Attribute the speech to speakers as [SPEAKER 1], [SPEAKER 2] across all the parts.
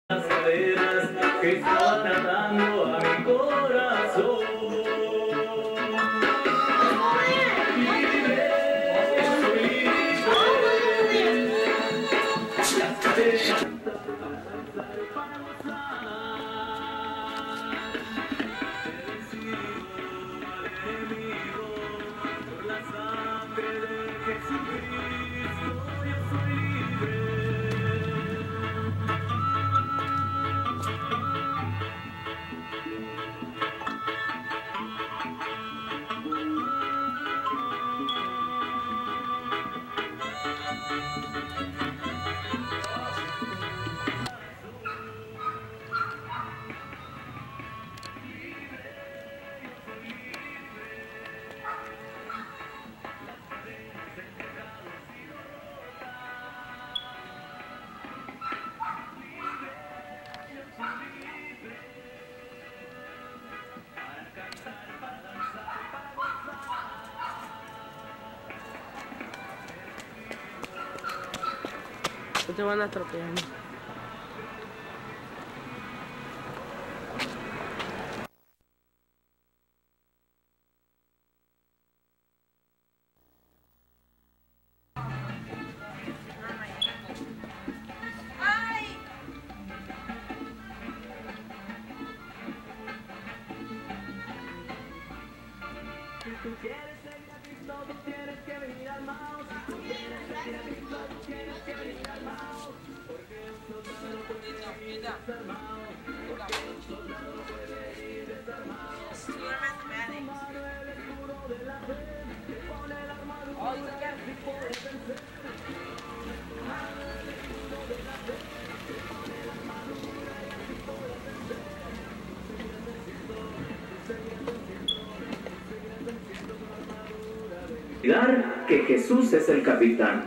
[SPEAKER 1] las cadenas que estaba tratando a mi corazón. Libre, soy libre. Las cadenas para gozar. He vencido al enemigo por la sangre de Jesucristo. Yo soy libre.
[SPEAKER 2] Te van a atropellar.
[SPEAKER 1] Si tú quieres seguir a Cristo, tú tienes que venir al mouse. Si tú quieres seguir a Cristo, tú tienes que venir al mouse. Porque un soldado puede ir desarmado. Porque un soldado puede ir desarmado. Tomando el escudo de la fe, que pone la armadura y puede vencer. Tomando el escudo de la fe, que pone la armadura y puede vencer. Que Jesús es el capitán.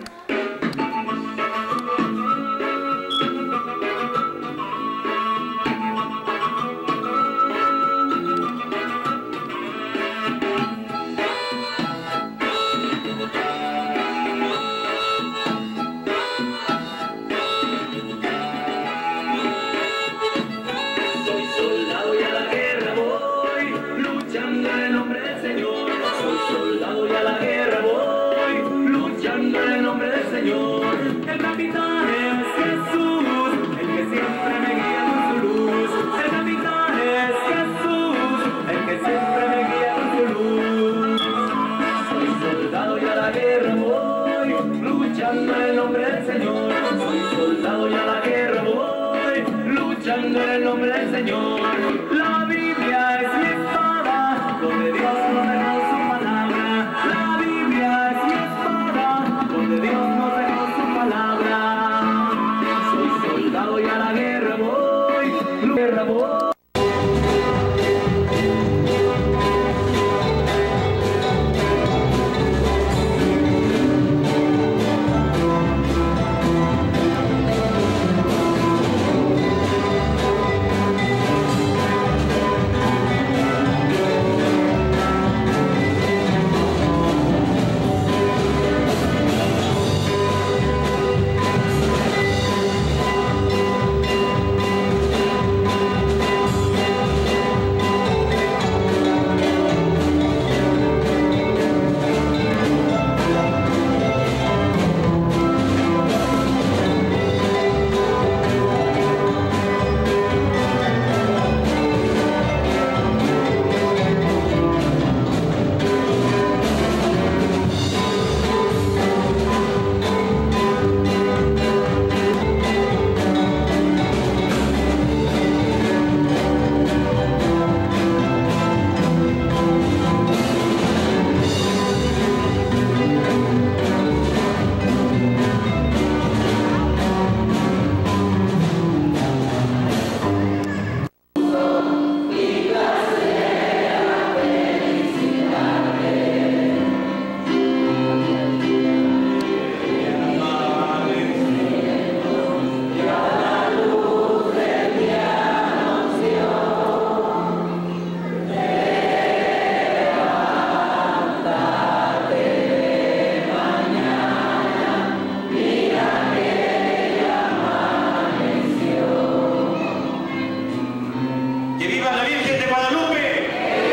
[SPEAKER 1] Soy soldado y a la guerra voy, luchando en el nombre del Señor. Soy soldado y a la guerra voy, luchando en el nombre del Señor. El capitán es Jesús, el que siempre me guía con su luz. El capitán es Jesús, el que siempre me guía con su luz. Soy soldado y a la guerra voy, luchando en el nombre del Señor. Soy soldado y a la guerra voy, luchando en el nombre del Señor. La Biblia es mi espada, donde Dios nos dejó su palabra. La Biblia es mi espada, donde Dios nos dejó su palabra. Soy soldado y a la guerra voy.
[SPEAKER 3] ¡Que viva la Virgen de Guadalupe!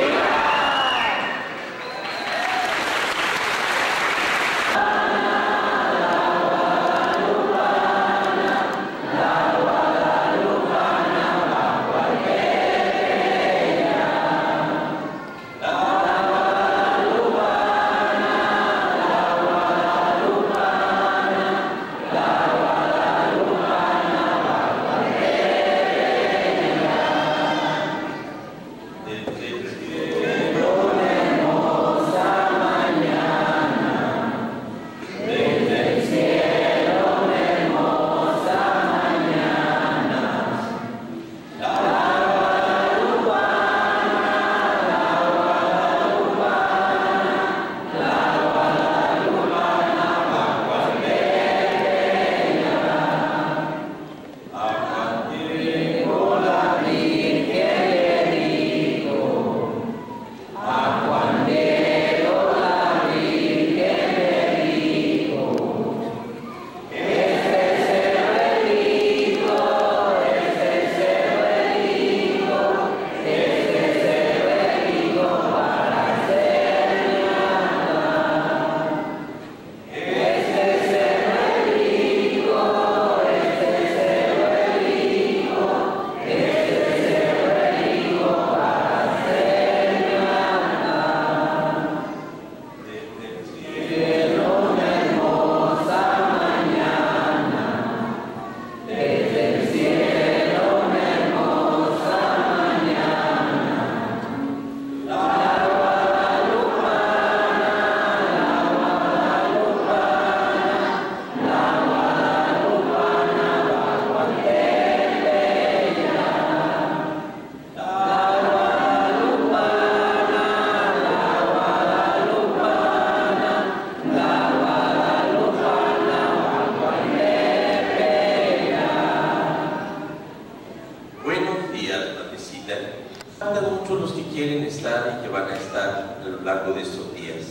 [SPEAKER 3] Faltan muchos los que quieren estar y que van a estar a lo largo de estos días.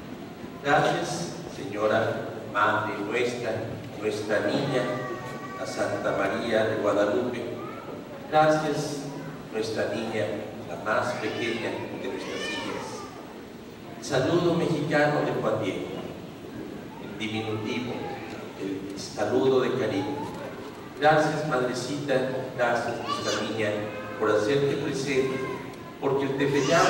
[SPEAKER 3] Gracias, Señora Madre nuestra, nuestra niña, a Santa María de Guadalupe. Gracias, nuestra niña, la más pequeña de nuestras hijas. El saludo mexicano de Juan Diego, el diminutivo, el saludo de cariño. Gracias, Madrecita, gracias, nuestra niña, por hacerte presente, porque el Tepeyac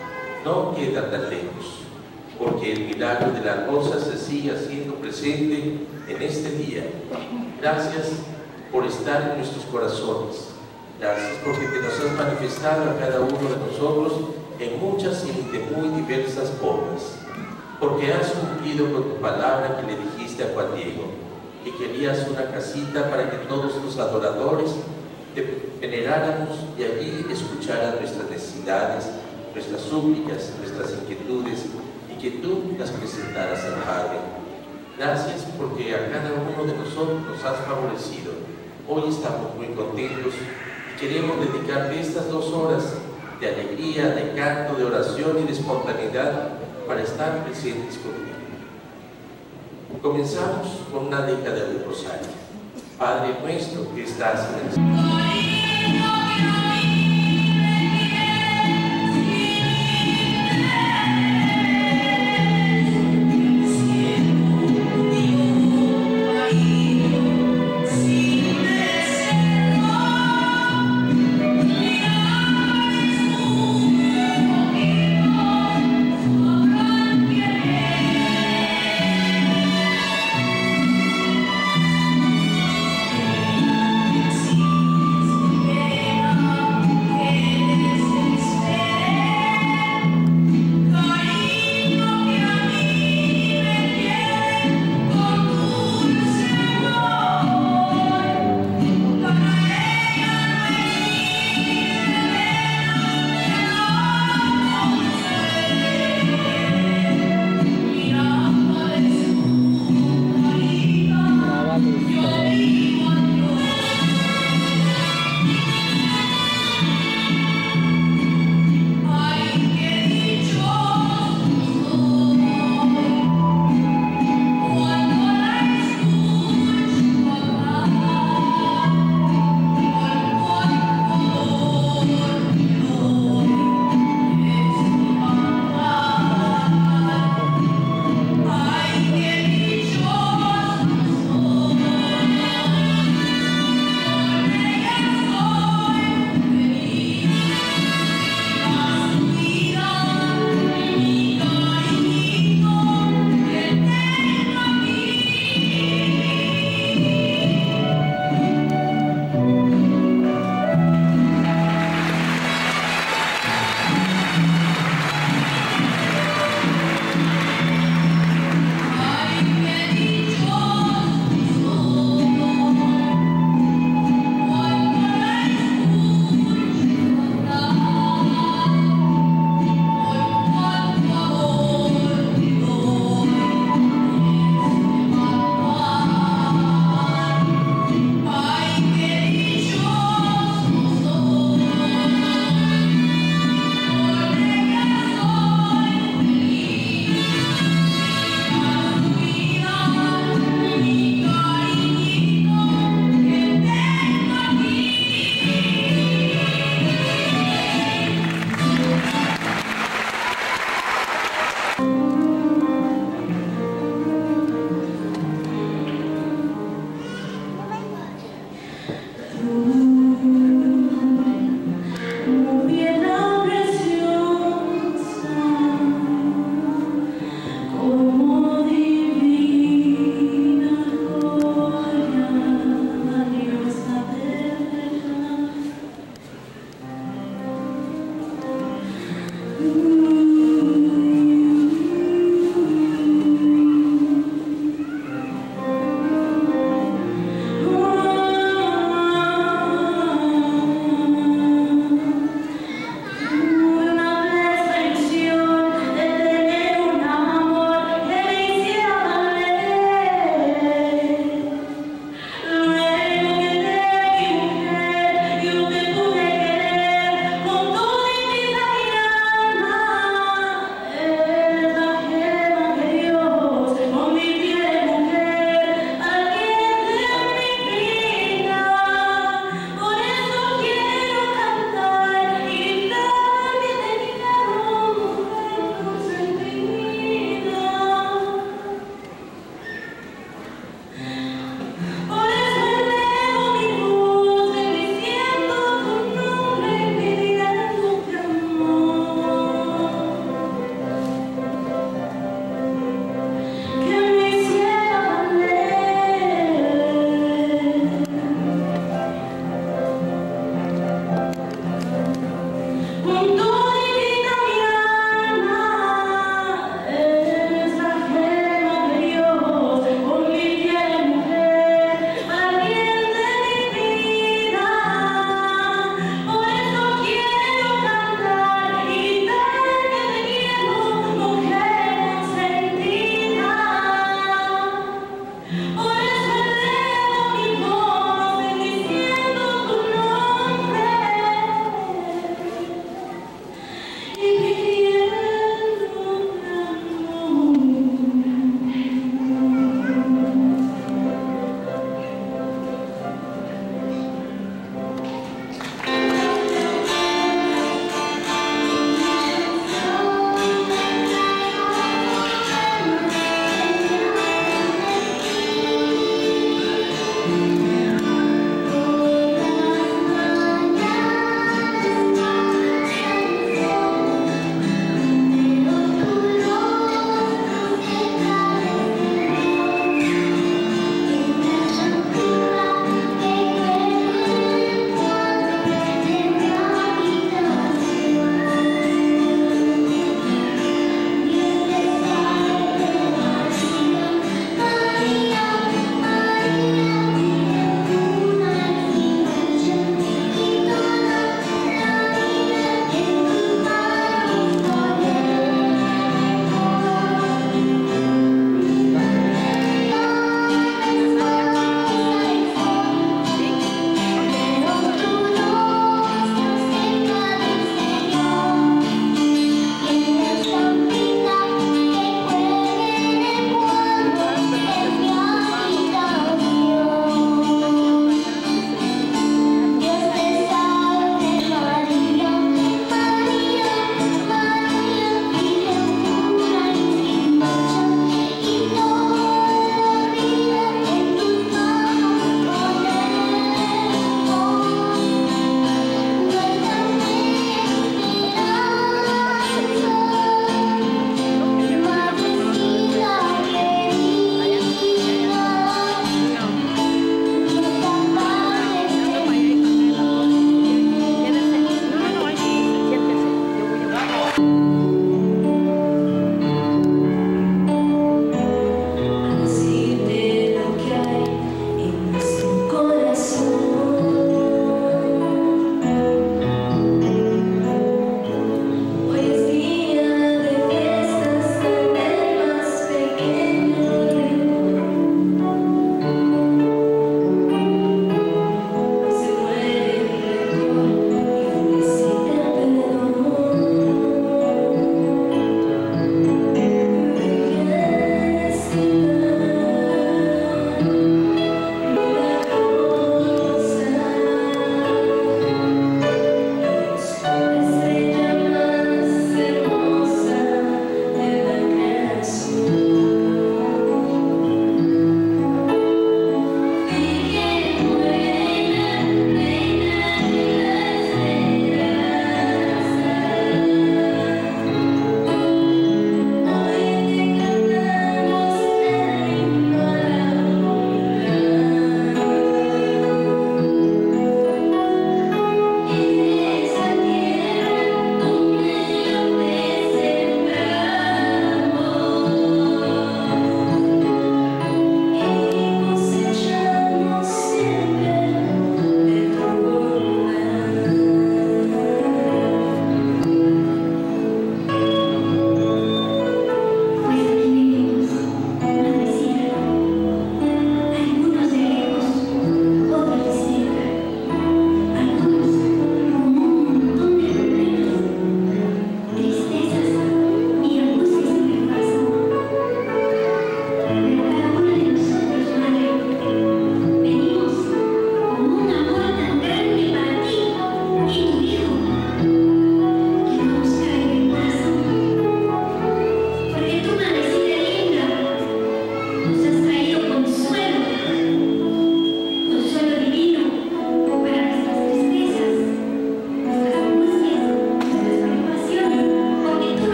[SPEAKER 3] no queda tan lejos, porque el milagro de la rosa se sigue haciendo presente en este día. Gracias por estar en nuestros corazones. Gracias porque te nos has manifestado a cada uno de nosotros en muchas y de muy diversas formas. Porque has cumplido con tu palabra que le dijiste a Juan Diego, que querías una casita para que todos los adoradores te veneráramos y allí escucharan nuestras necesidades, nuestras súplicas, nuestras inquietudes, y que tú las presentaras al Padre. Gracias porque a cada uno de nosotros nos has favorecido. Hoy estamos muy contentos y queremos dedicarte estas 2 horas de alegría, de canto, de oración y de espontaneidad para estar presentes contigo. Comenzamos con una década del rosario. Padre nuestro que estás en el cielo.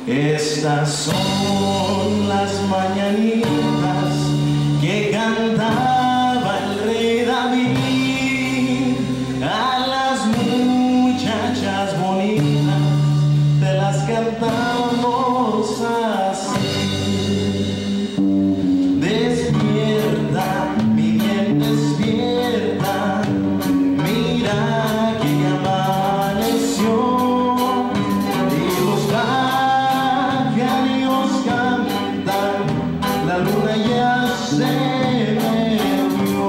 [SPEAKER 4] Estas son las mañanitas que cantaba el rey David. A las muchachas bonitas te las cantamos así. Despierta, mi bien, despierta, mira que ya amaneció. Y los pájaros cantan, la luna ya se metió.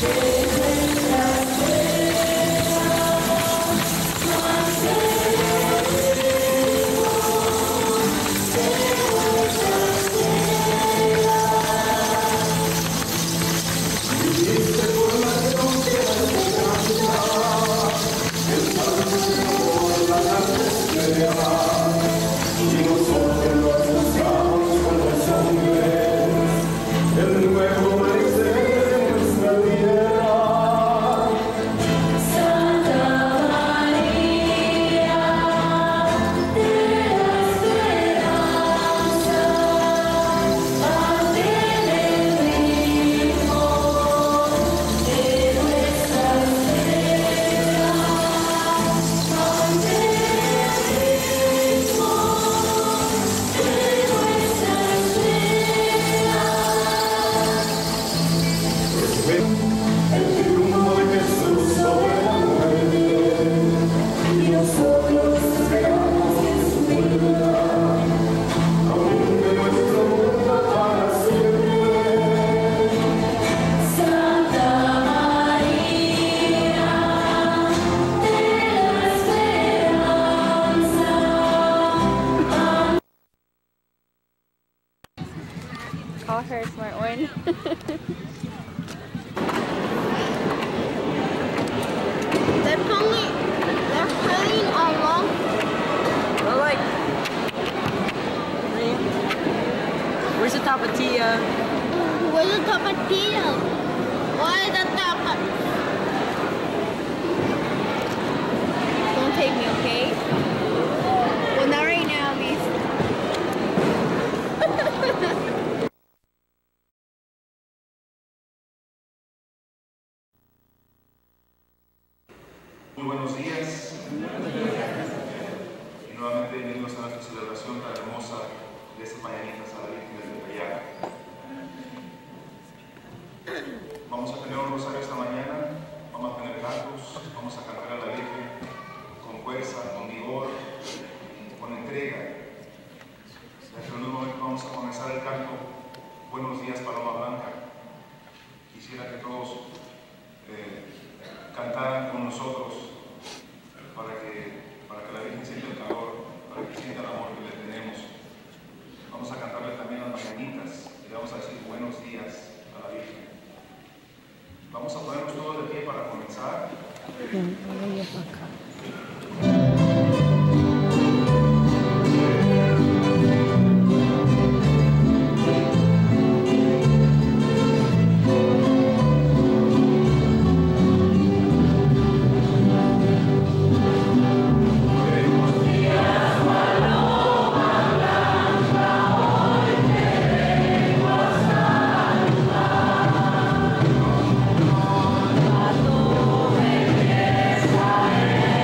[SPEAKER 5] Call her a smart one.
[SPEAKER 6] They're pulling along.
[SPEAKER 2] I like. Where's the tapatía?
[SPEAKER 6] Where's the tapatio? Why the tapa?
[SPEAKER 5] Don't take me, okay? Well, not right now, please.
[SPEAKER 7] Muy buenos días. Y nuevamente bienvenidos a nuestra celebración tan hermosa de estas mañanitas a la Virgen del Tepeyac. Vamos a tener un rosario esta mañana, vamos a tener cantos, vamos a cantar a la Virgen con fuerza, con vigor, con entrega. Dentro de un momento vamos a comenzar el canto Buenos días, Paloma Blanca. Quisiera que todos cantaran con nosotros para que la Virgen sienta el calor, para que sienta el amor que le tenemos. Vamos a cantarle también las mañanitas y le vamos a decir buenos días a la Virgen. Vamos a ponernos todos de pie para comenzar.
[SPEAKER 1] Bye.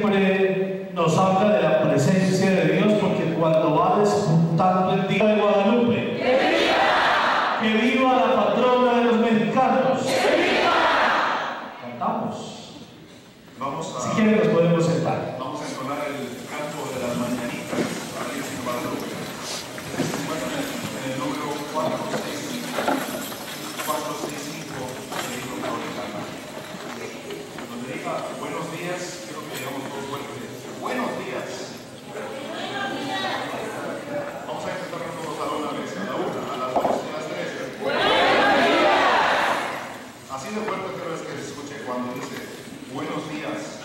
[SPEAKER 8] siempre nos habla de la presencia de Dios, porque cuando va despuntando el día de Guadalupe, ¡que viva la patrona de los mexicanos! Cantamos. Si quieren nos podemos sentar.
[SPEAKER 7] Vamos a entonar el canto de las mañanitas a la Virgen de Guadalupe. Se encuentra en el número 465 del libro Crónica. Donde diga buenos días, quiero que digamos todos fuertes. Buenos días. Vamos a intentar todos a una vez, a la una, a las dos y a las tres. Así de fuerte quiero que se escuche cuando dice buenos días.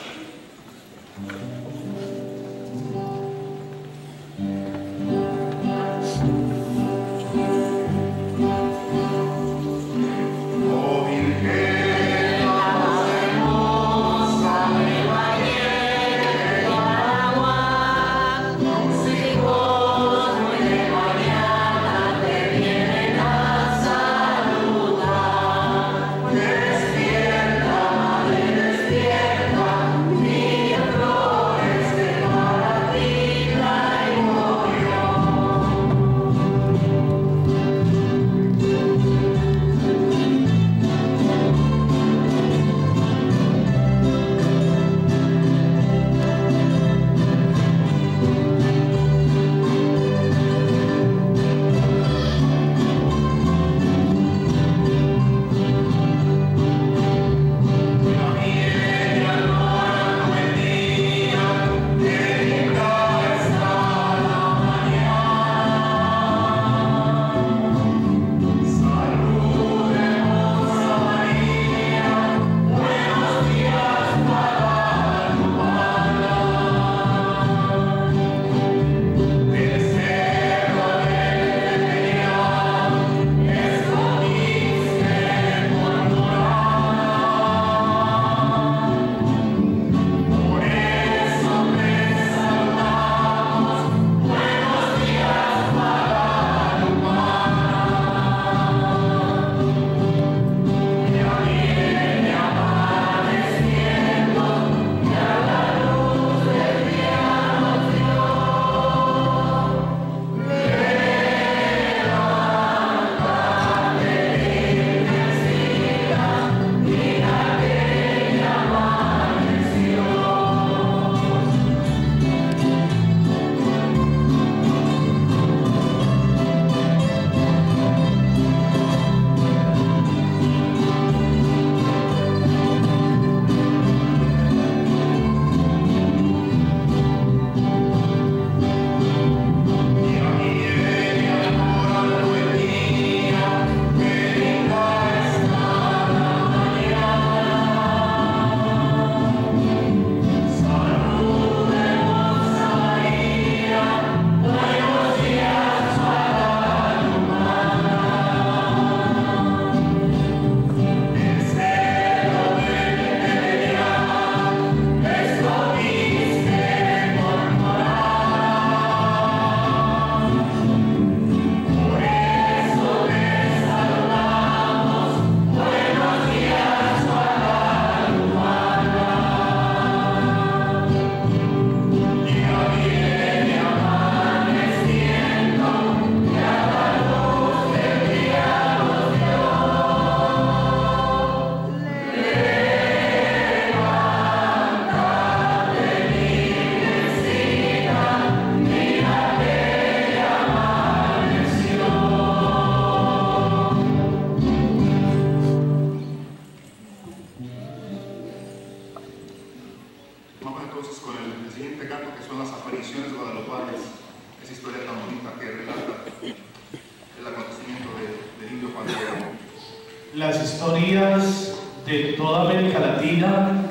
[SPEAKER 7] Oh Virgen, más hermosa de Valle, Guanaguas, tus hijos muy de mañana te vienen a saludar. Despierta, madre, despierta, mira flores que para ti traigo yo. Vamos entonces con el siguiente canto, que son las apariciones guadalupanas, esa historia tan bonita que relata el acontecimiento del indio Juan Diego.
[SPEAKER 8] Las historias de toda América Latina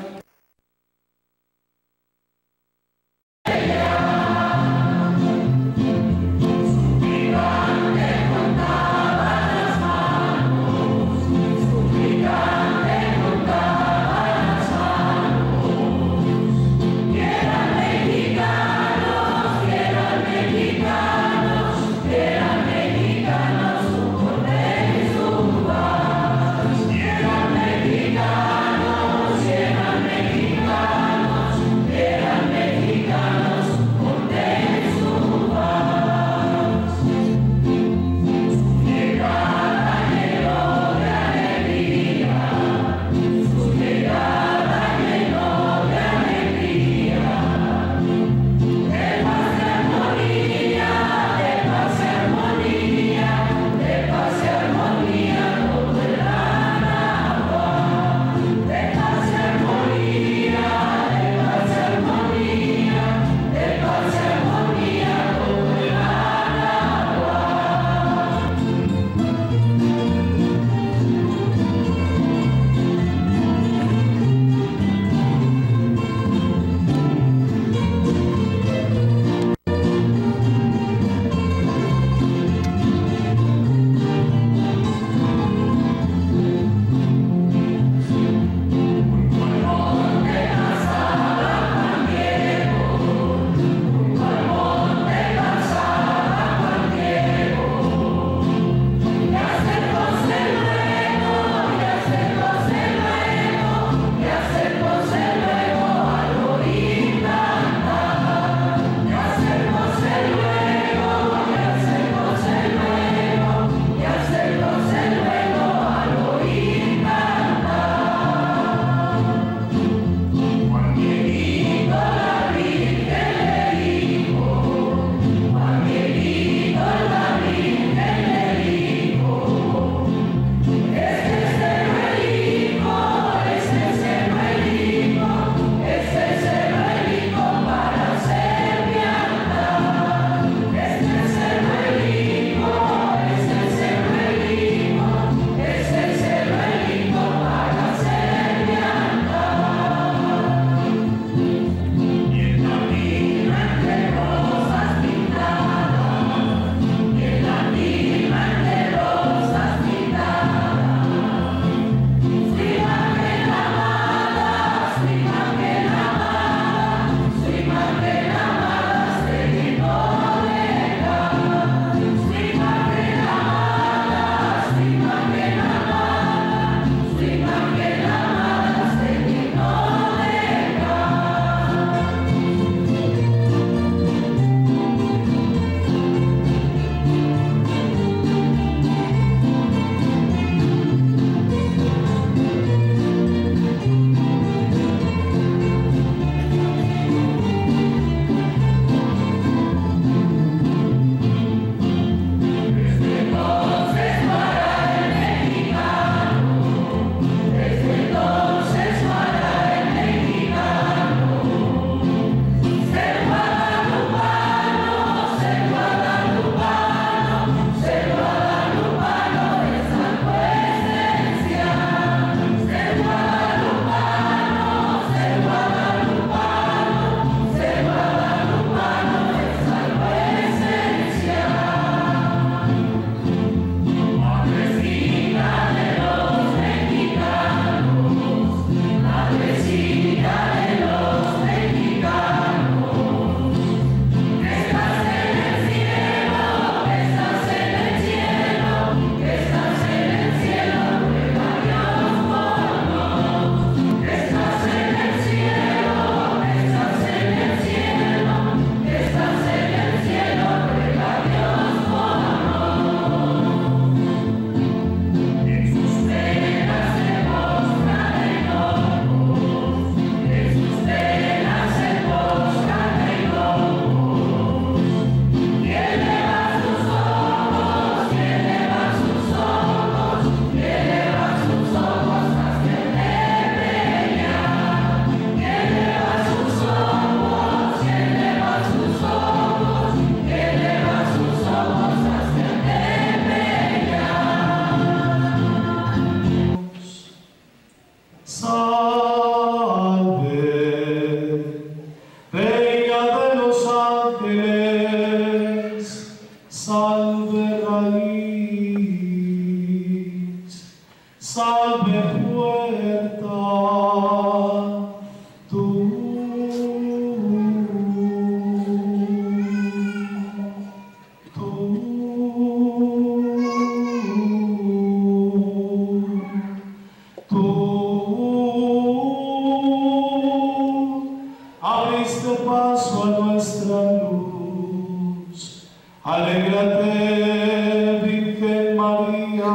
[SPEAKER 1] Mexicanos,
[SPEAKER 8] salve raíz, salve puerta, tú. Abriste paso a nuestra luz. Alégrate, Virgen María,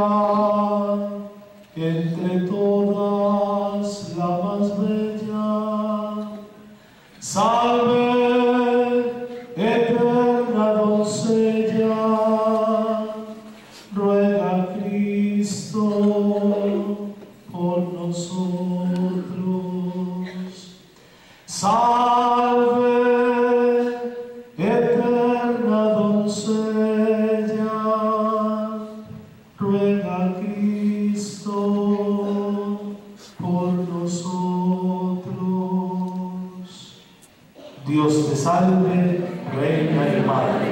[SPEAKER 8] entre todas la más bella. Salve, eterna doncella, ruega a Cristo por nosotros. Salve, eterna doncella, ruega a Cristo por nosotros. Dios te salve, Reina y Madre.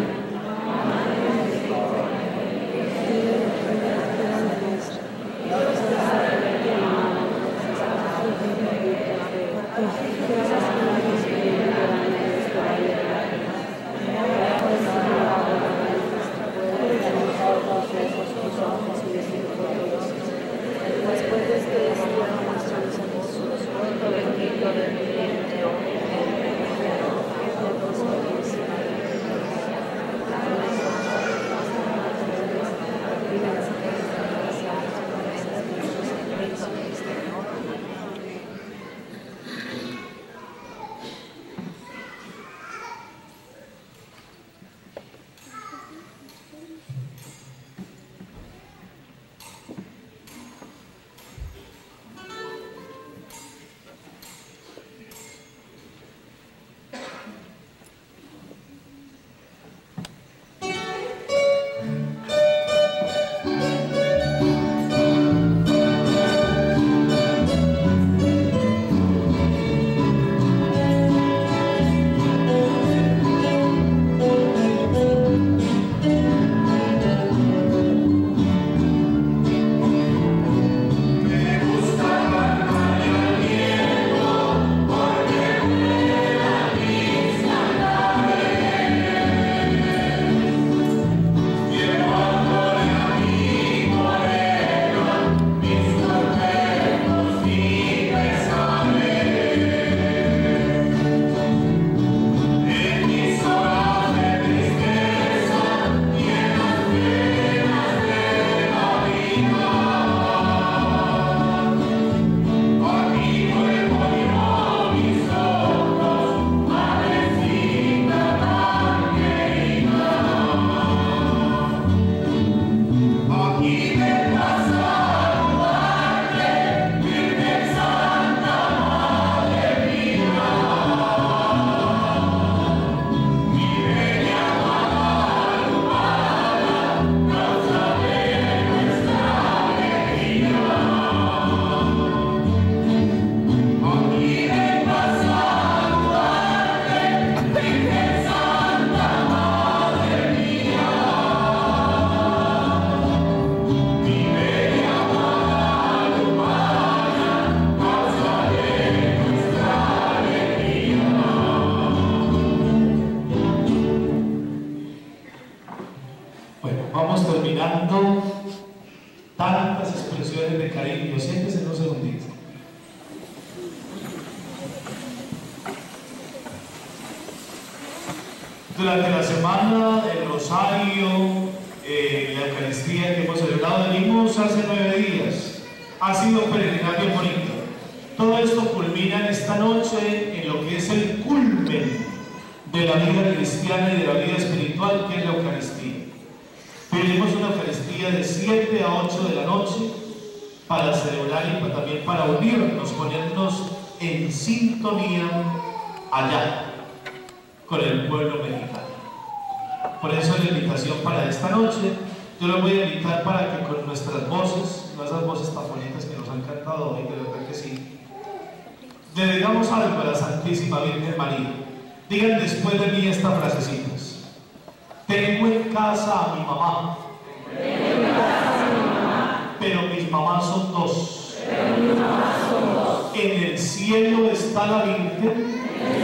[SPEAKER 8] Tantas expresiones de cariño, siéntese en un segundito. Durante la semana, el rosario, la Eucaristía que hemos celebrado, venimos hace 9 días. Ha sido un peregrinaje bonito. Todo esto culmina en esta noche en lo que es el culmen de la vida cristiana y de la vida espiritual, que es la Eucaristía. Pedimos una Eucaristía de 7 a 8 de la noche para celebrar y también para unirnos, ponernos en sintonía allá con el pueblo mexicano. Por eso la invitación para esta noche, yo los voy a invitar para que con nuestras voces, no esas voces tan bonitas que nos han cantado hoy, de verdad que sí, le digamos algo a la Santísima Virgen María. Digan después de mí estas frasecitas. Te Tengo en casa a mi mamá, pero mis mamás son dos. En el cielo está la Virgen.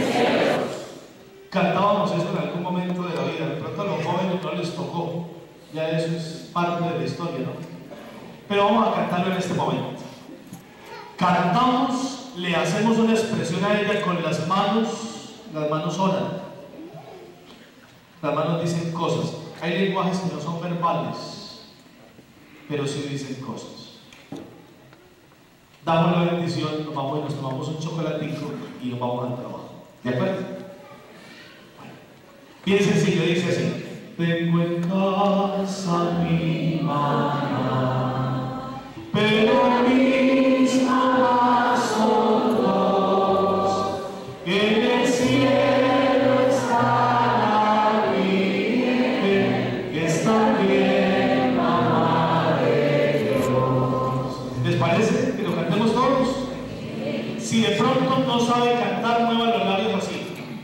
[SPEAKER 8] Cantábamos eso en algún momento de la vida. De pronto a los jóvenes no les tocó. Ya eso es parte de la historia, ¿no? Pero vamos a cantarlo en este momento. Cantamos, le hacemos una expresión a ella con las manos oran. Las manos dicen cosas. Hay lenguajes que no son verbales, pero sí dicen cosas. Damos la bendición, nos vamos y nos tomamos un chocolatico y nos vamos al trabajo. ¿De acuerdo? Bueno. Bien sencillo, dice así. Tengo en casa mi mamá, pero mis mamás son dos. En el cielo está la Virgen, que es también mamá de Dios. ¿Les parece que lo cantemos todos? Si de pronto no sabe cantar, mueva los labios así.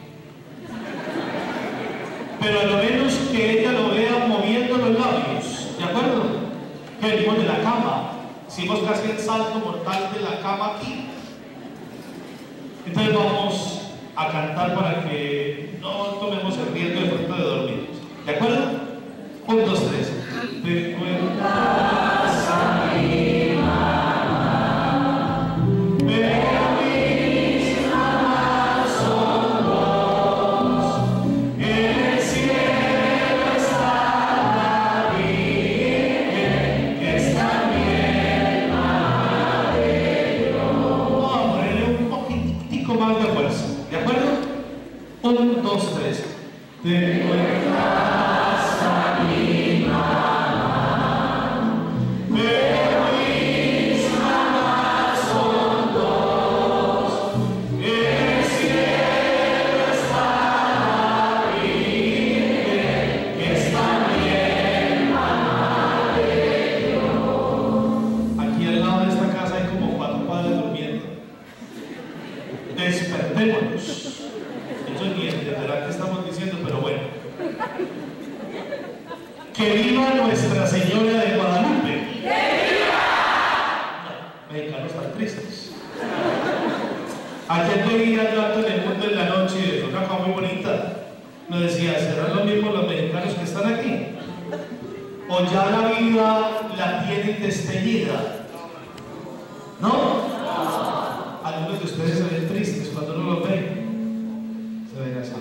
[SPEAKER 8] Pero a lo menos que ella lo vea moviendo los labios, ¿de acuerdo? Que venimos de la cama, hicimos casi el salto mortal de la cama aquí. Entonces vamos a cantar para que no tomemos el riesgo de pronto de dormir. ¿De acuerdo? 1, 2, 3. Tengo en casa mi mamá, pero mis mamás son dos. En el cielo está la Virgen, que es también mamá de Dios. Vamos a ponerle un poquitico más de fuerza. ¿De acuerdo? 1, 2, 3. Tengo en casa mi mamá, pero mis mamás son dos. En el cielo está la Virgen, que es también mamá de Dios. Aquí al lado de esta casa hay como 4 padres durmiendo. Despertémonos. Ellos ni entenderán qué estamos diciendo, pero bueno. ¡Que viva Nuestra Señora de Guadalupe! ¡Que viva! No, mexicanos tan tristes. Ayer veía yo en el mundo en la noche de una cosa muy bonita. Nos decía, ¿serán los mismos los mexicanos que están aquí? ¿O ya la vida la tienen desteñida? ¿No? Algunos de ustedes se ven tristes cuando no los ven. Se ven así.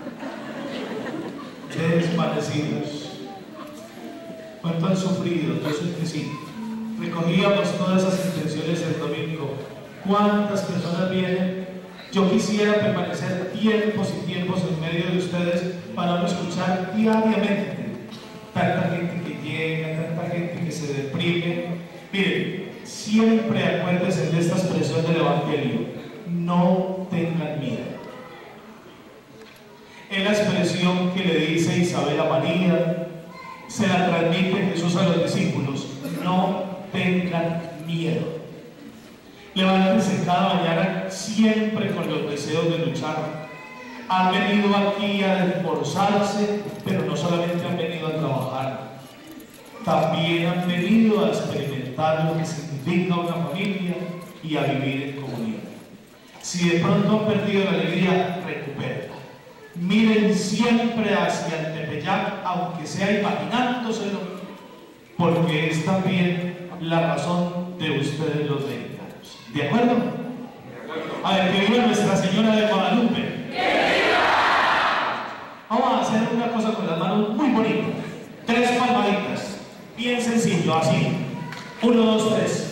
[SPEAKER 8] Desvanecidos. ¿Cuánto han sufrido? Yo sé que sí. Recogíamos todas esas intenciones el domingo. ¿Cuántas personas vienen? Yo quisiera permanecer tiempos y tiempos en medio de ustedes para no escuchar diariamente tanta gente que llega, tanta gente que se deprime. Miren, siempre acuérdense de esta expresión del Evangelio: no tengan miedo. Es la expresión que le dice Isabel a María, se la transmite Jesús a los discípulos: no tengan miedo. Levántense cada mañana siempre con los deseos de luchar. Han venido aquí a esforzarse, pero no solamente han venido a trabajar, también han venido a experimentar lo que significa una familia y a vivir en comunión. Si de pronto han perdido la alegría, recupérenla. Miren siempre hacia el Tepeyac, aunque sea imaginándoselo, porque es también la razón de ustedes los mexicanos. ¿De acuerdo? A ver, que viva Nuestra Señora de Guadalupe. ¡Que viva! Vamos a hacer una cosa con las manos muy bonita. 3 palmaditas. Bien sencillo, así. 1, 2, 3.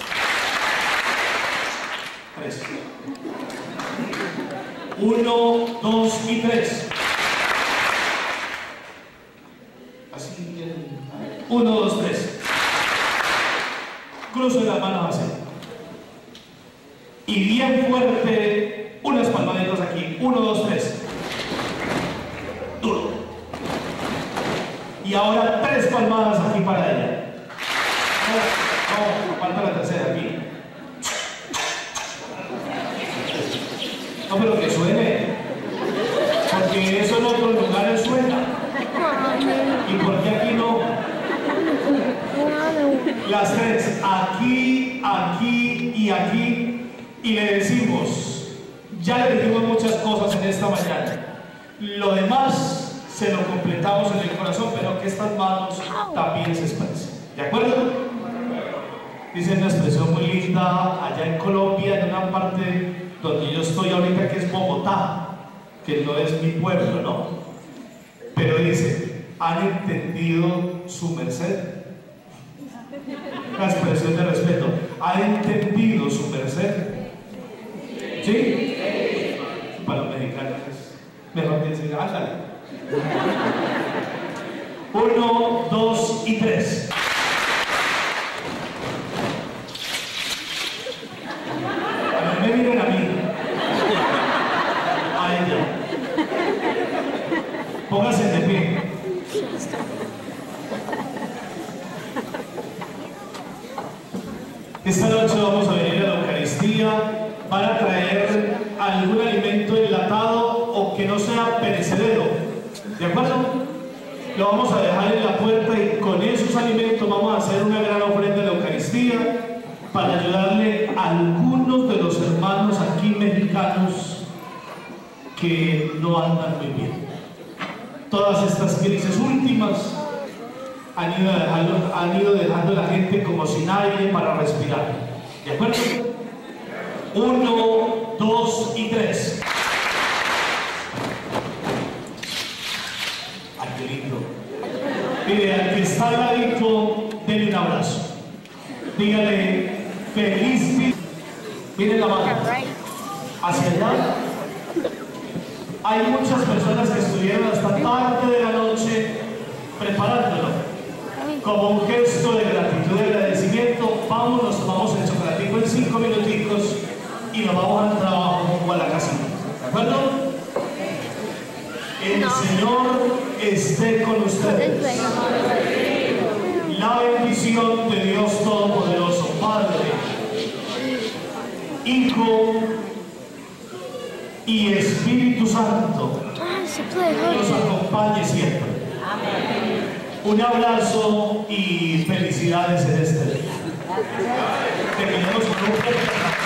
[SPEAKER 8] 3. 1, 2 y 3. Así bien. 1, 2, 3. Cruce las manos así. Y bien fuerte, unas palmaditas aquí. 1, 2, 3. Duro. Y ahora 3 palmadas aquí para ella. No, falta la tercera aquí. No, pero que suene. Porque eso en otros lugares suena. ¿Y por qué aquí no? Las tres, aquí, aquí y aquí. Y le decimos, ya le dijimos muchas cosas en esta mañana. Lo demás se lo completamos en el corazón, pero que estas manos también se expresen. ¿De acuerdo? Dice una expresión muy linda allá en Colombia, en una parte donde yo estoy ahorita, que es Bogotá, que no es mi pueblo, ¿no? Pero dice, ¿han entendido su merced? La expresión de respeto, ¿han entendido su merced? ¿Sí? Para los mexicanos es mejor que decir, ándale. 1, 2 y 3. A mí me miren a mí. A ella. Póngase de pie. Esta noche vamos a venir a la Eucaristía. Van a traer algún alimento enlatado o que no sea perecedero. ¿De acuerdo? Lo vamos a dejar en la puerta y con esos alimentos vamos a hacer una gran ofrenda a la Eucaristía para ayudarle a algunos de los hermanos aquí mexicanos que no andan muy bien. Todas estas crisis últimas han ido dejando a la gente como sin aire para respirar. ¿De acuerdo? 1, 2 y 3. ¡Ay, qué lindo! Mire, al que está al ladito, denle un abrazo. Dígale, feliz día. Miren la mano. Hacia allá. Hay muchas personas que estuvieron hasta tarde de la noche preparándolo. Como un gesto de gratitud y agradecimiento, vamos, nos tomamos el chocolatico en 5 minuticos y nos vamos al trabajo o a la casita. ¿De acuerdo? El Señor esté con ustedes. La bendición de Dios Todopoderoso, Padre, Hijo y Espíritu Santo, nos acompañe siempre. Un abrazo y felicidades en este día. Terminemos con un fuerte aplauso.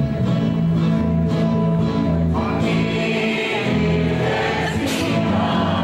[SPEAKER 1] Aquí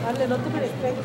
[SPEAKER 2] Ale, no te preocupes.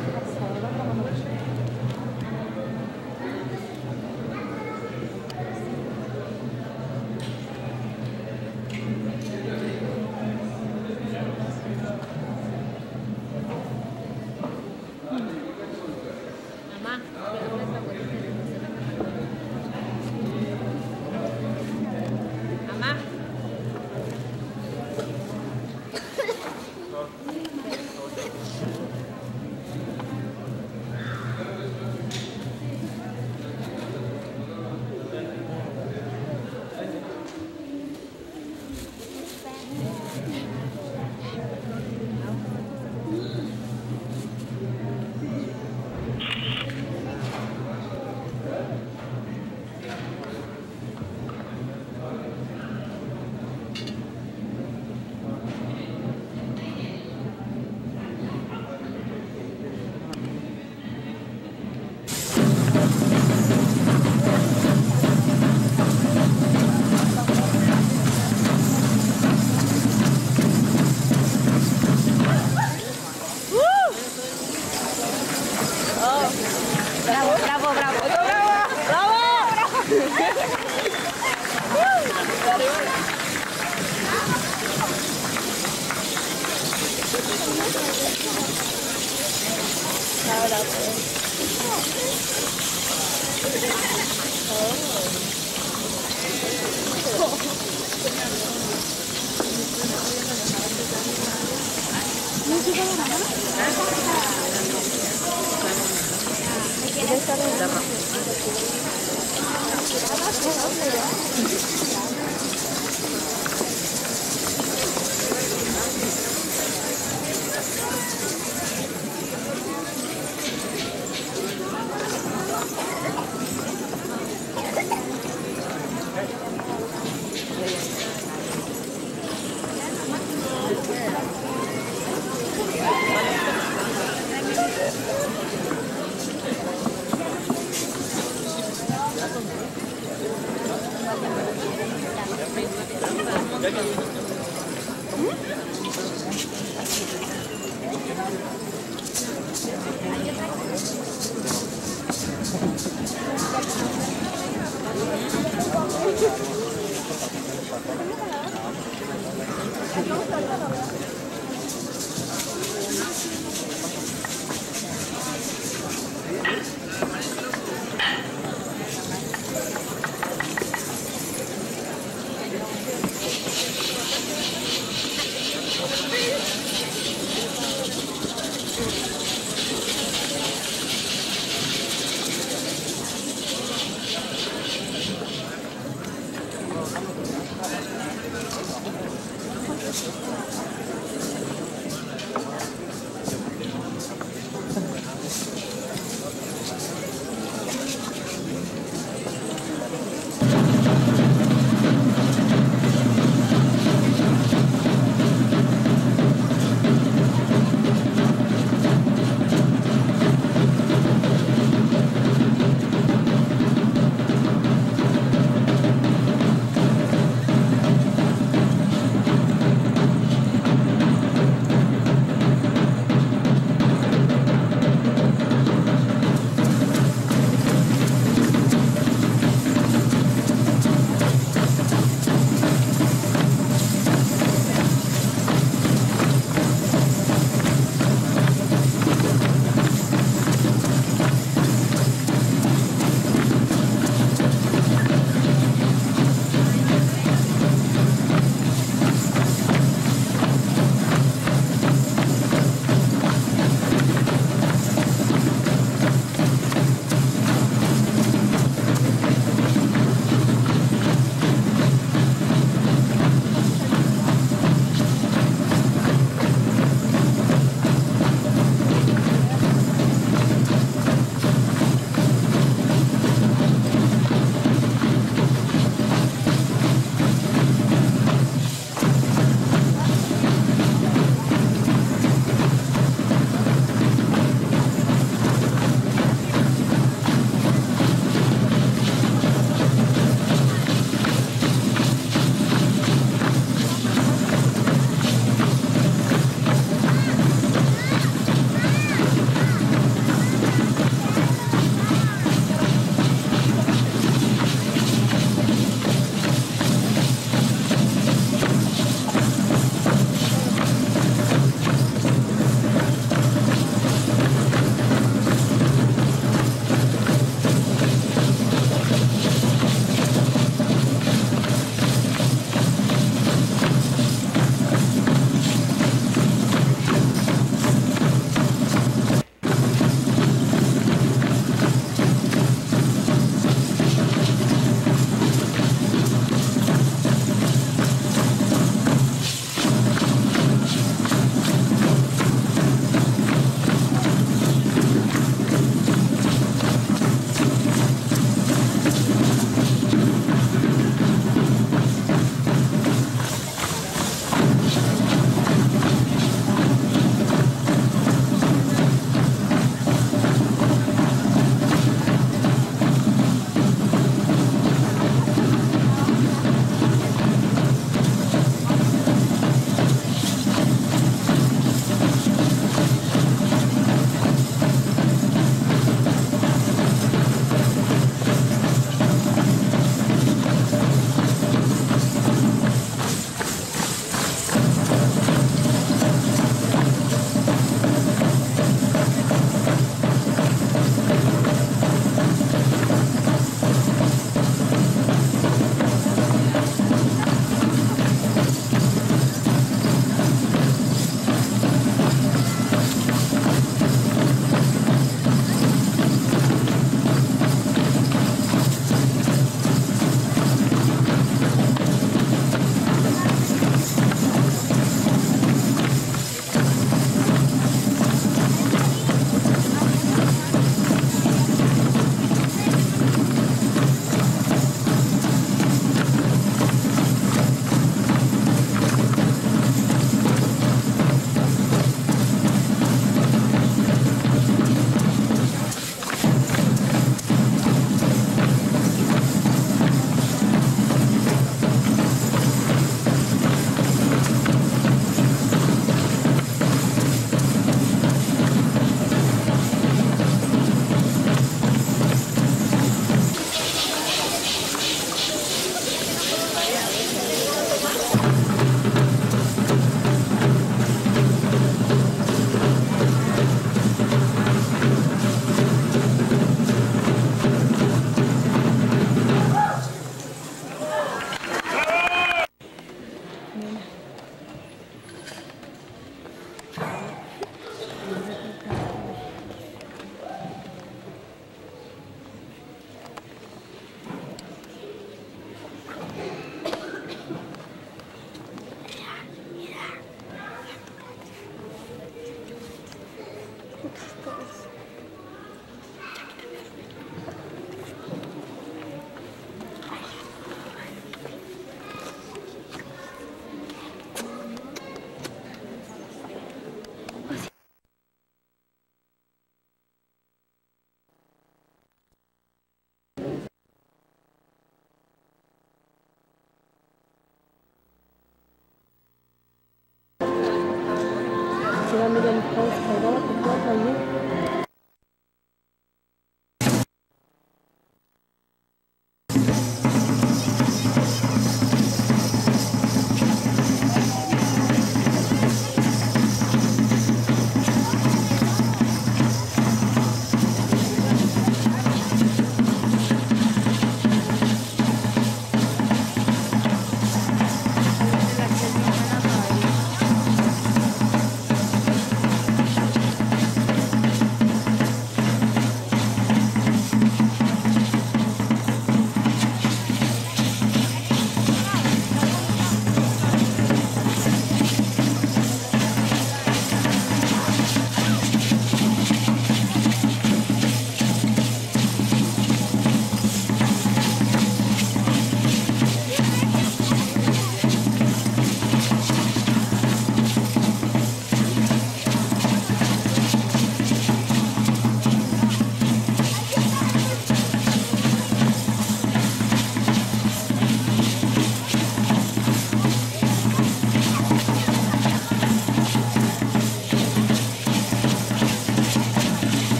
[SPEAKER 9] Miguel está descargada completa allí.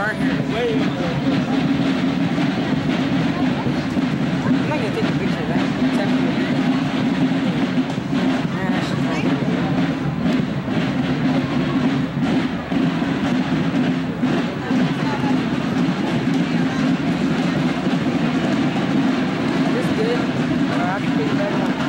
[SPEAKER 2] aren't here. I'm not gonna take a picture of that. It's actually man, I should Is this good? Or I can take a better one.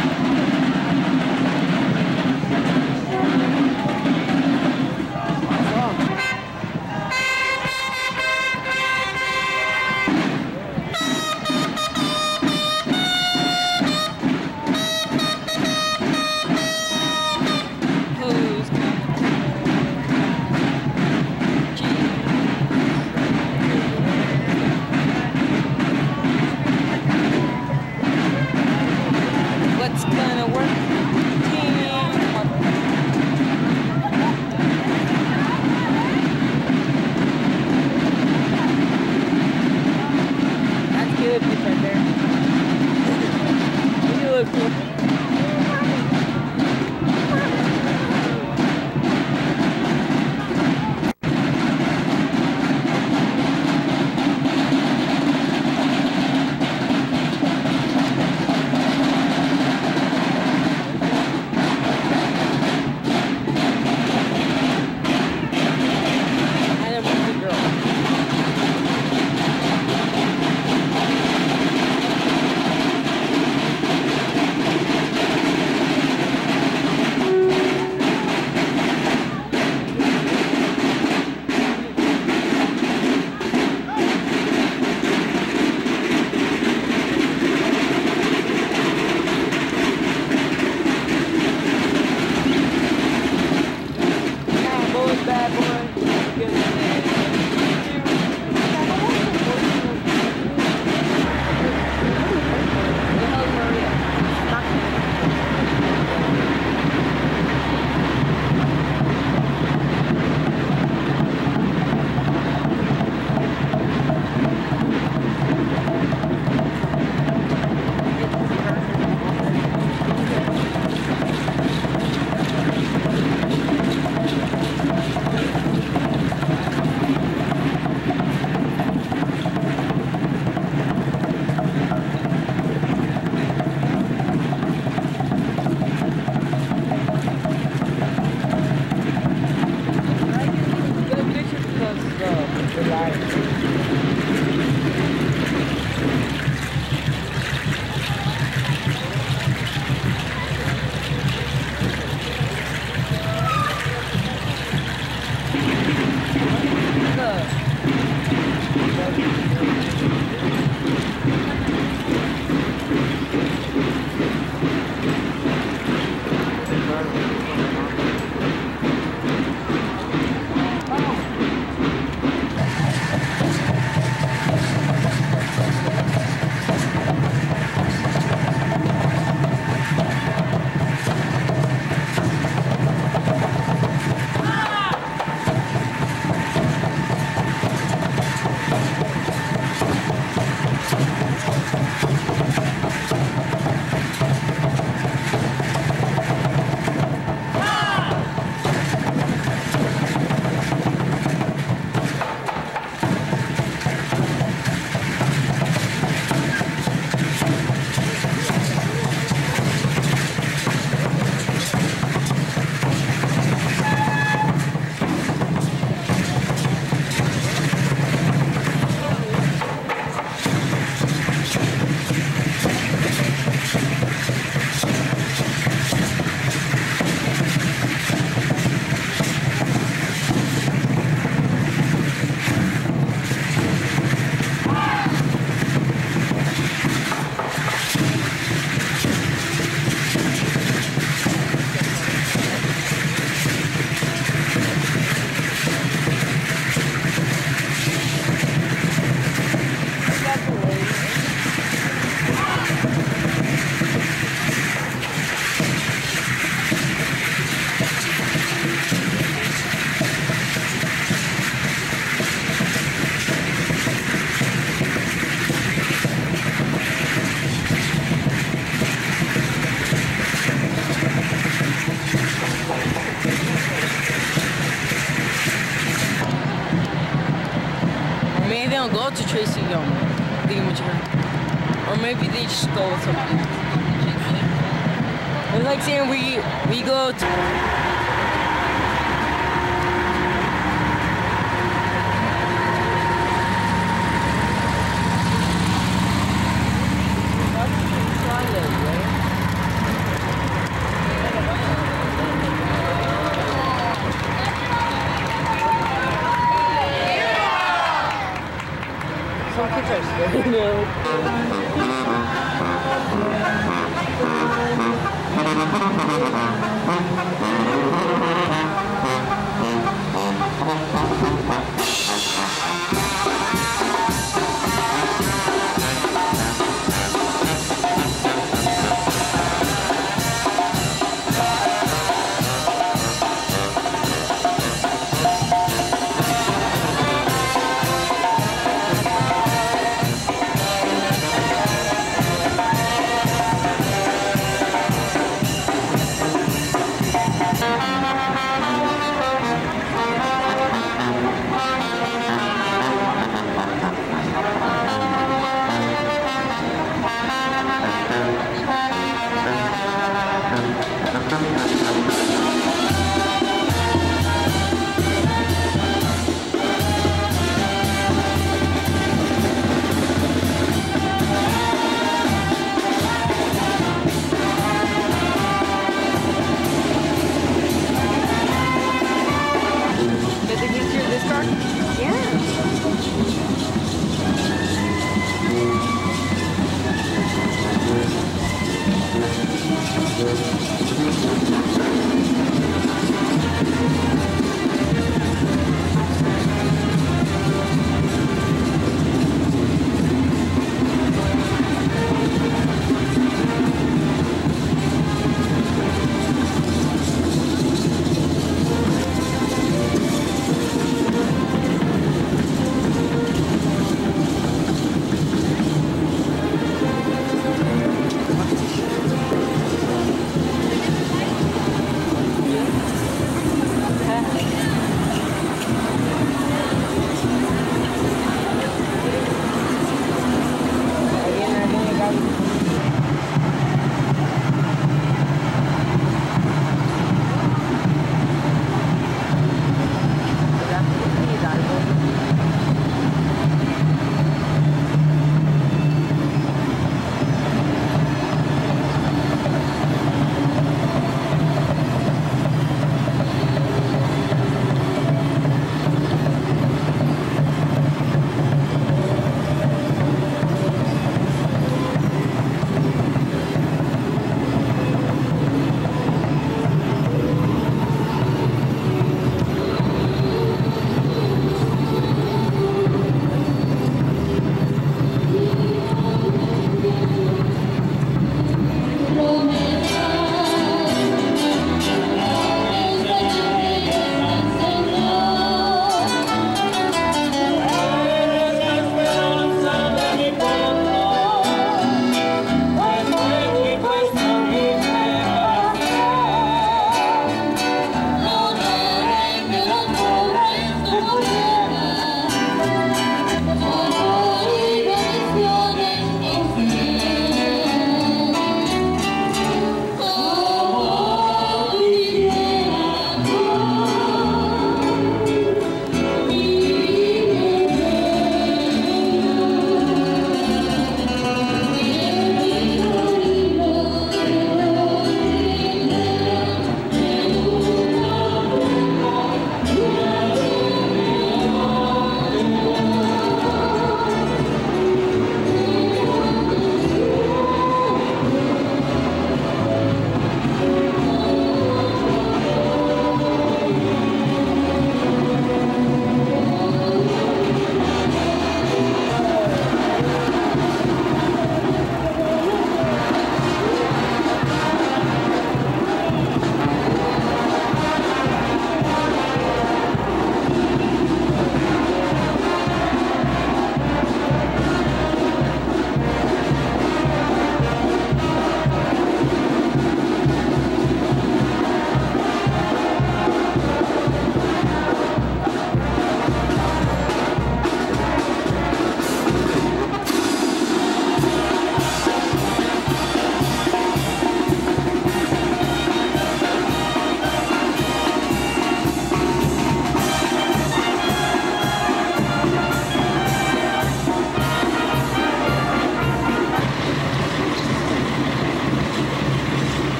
[SPEAKER 2] What's gonna work? That's good, right there. You look cool. Maybe they don't go to Tracy Young. Or maybe they just go with something. It's like saying we go to... Some kids are scared, you know.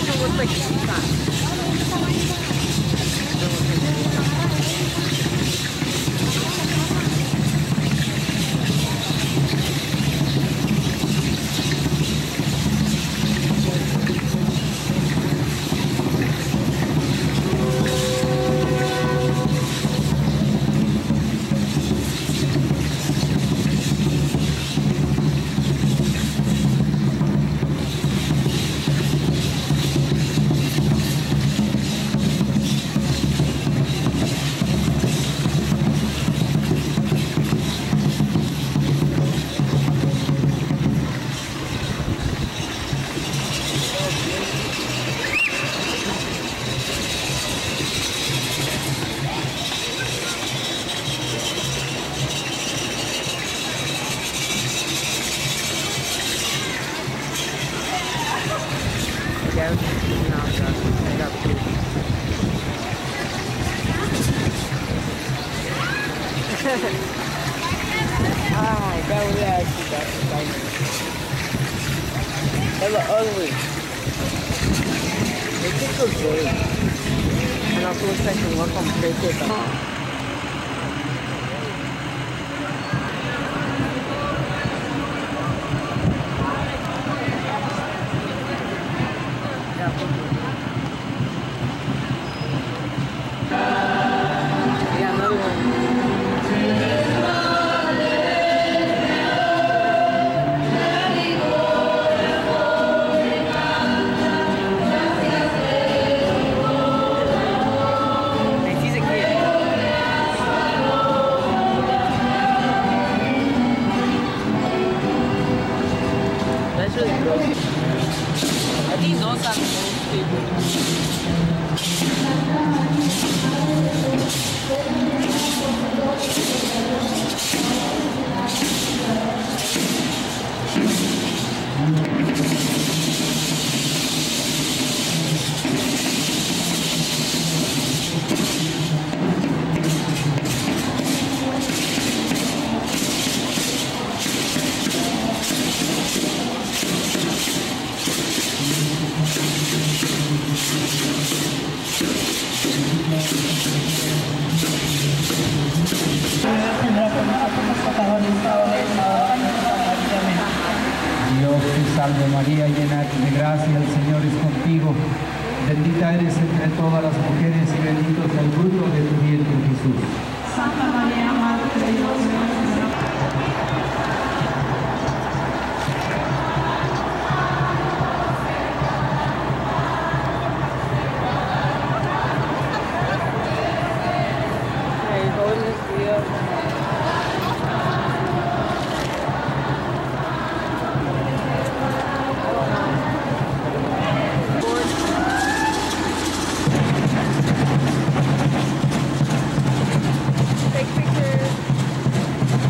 [SPEAKER 2] doesn't look like a peacock. Ah, that was actually they look ugly. They just look great. And also looks like they work on paper.
[SPEAKER 10] Dios te salve María, llena de gracia, el Señor es contigo. Bendita eres entre todas las mujeres y bendito es el fruto de tu vientre, Jesús.
[SPEAKER 11] Santa María, Madre de Dios,
[SPEAKER 5] Take pictures.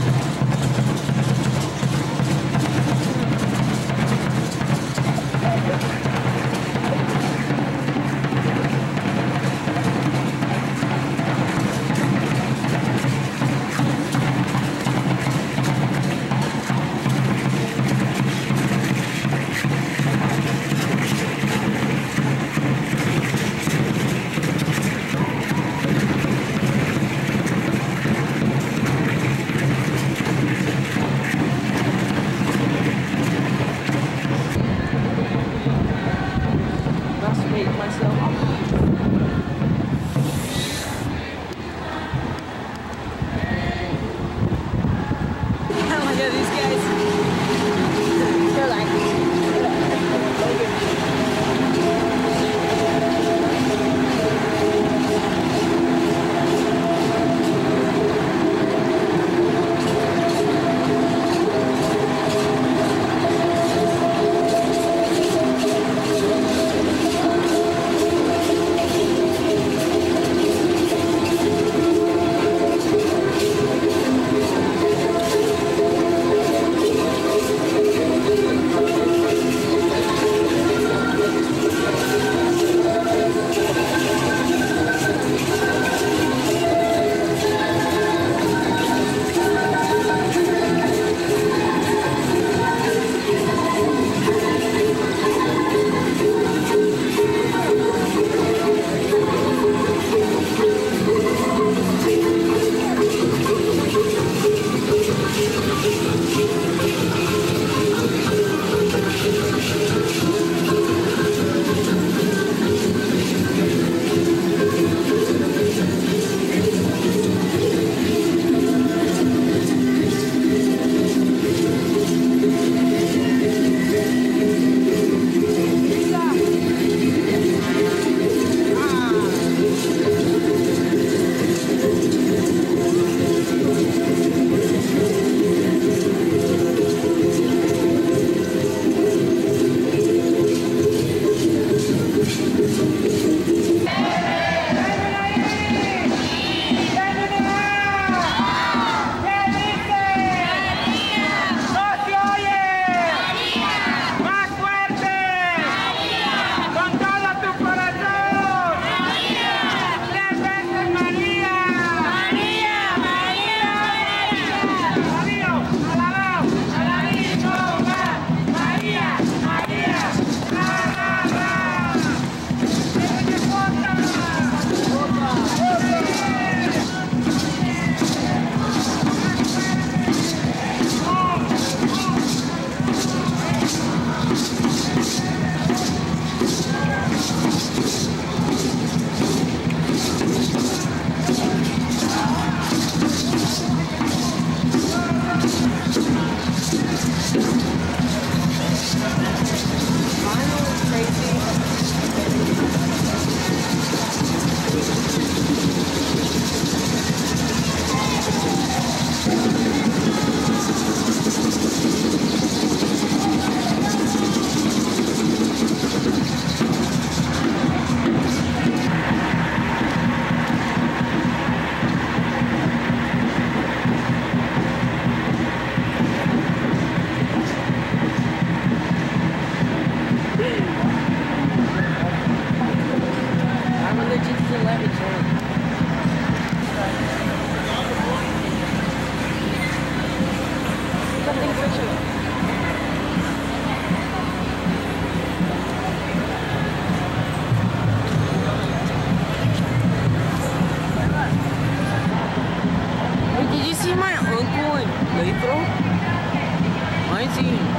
[SPEAKER 2] ain't seen him.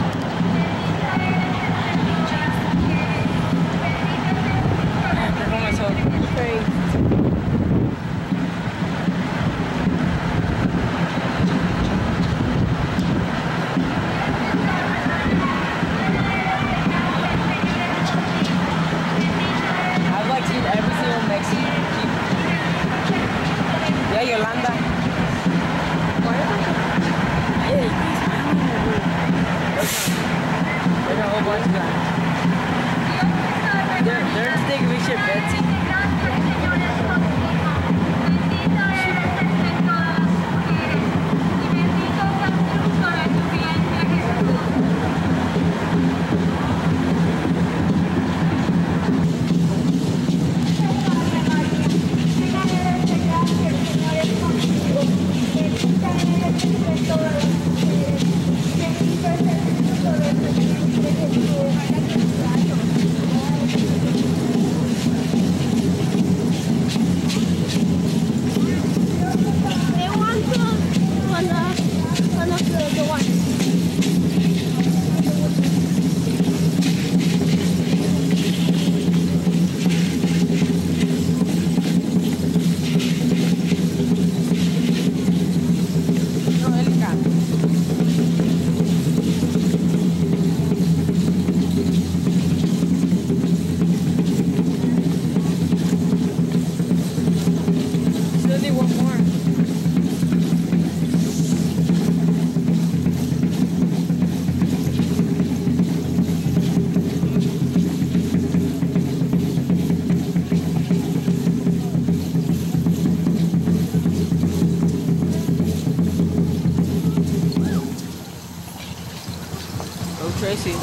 [SPEAKER 2] I perform myself.
[SPEAKER 5] Crazy.
[SPEAKER 2] I've like seen every single Mexican. Yeah, Yolanda. Yeah, there's a whole bunch of them. There's a big picture of Betsy. Tracy.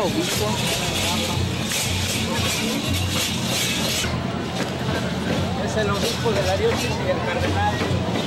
[SPEAKER 2] obispo. Es el obispo de la diócesis y el cardenal.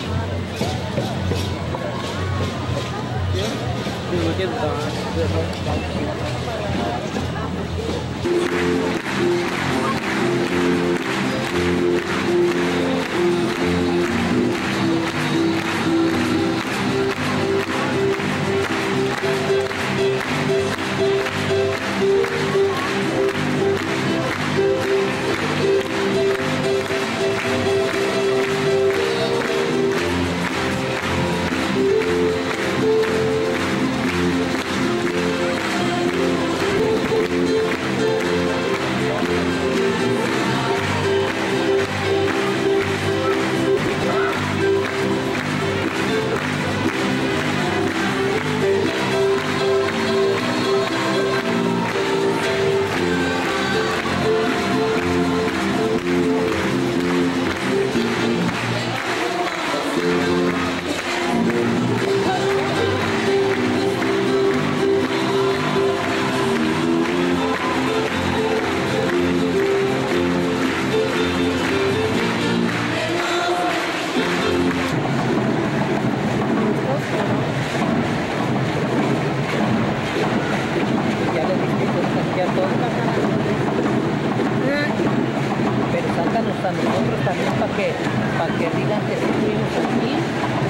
[SPEAKER 2] Pero sácanos a nosotros también para que digan que sí estuvimos aquí.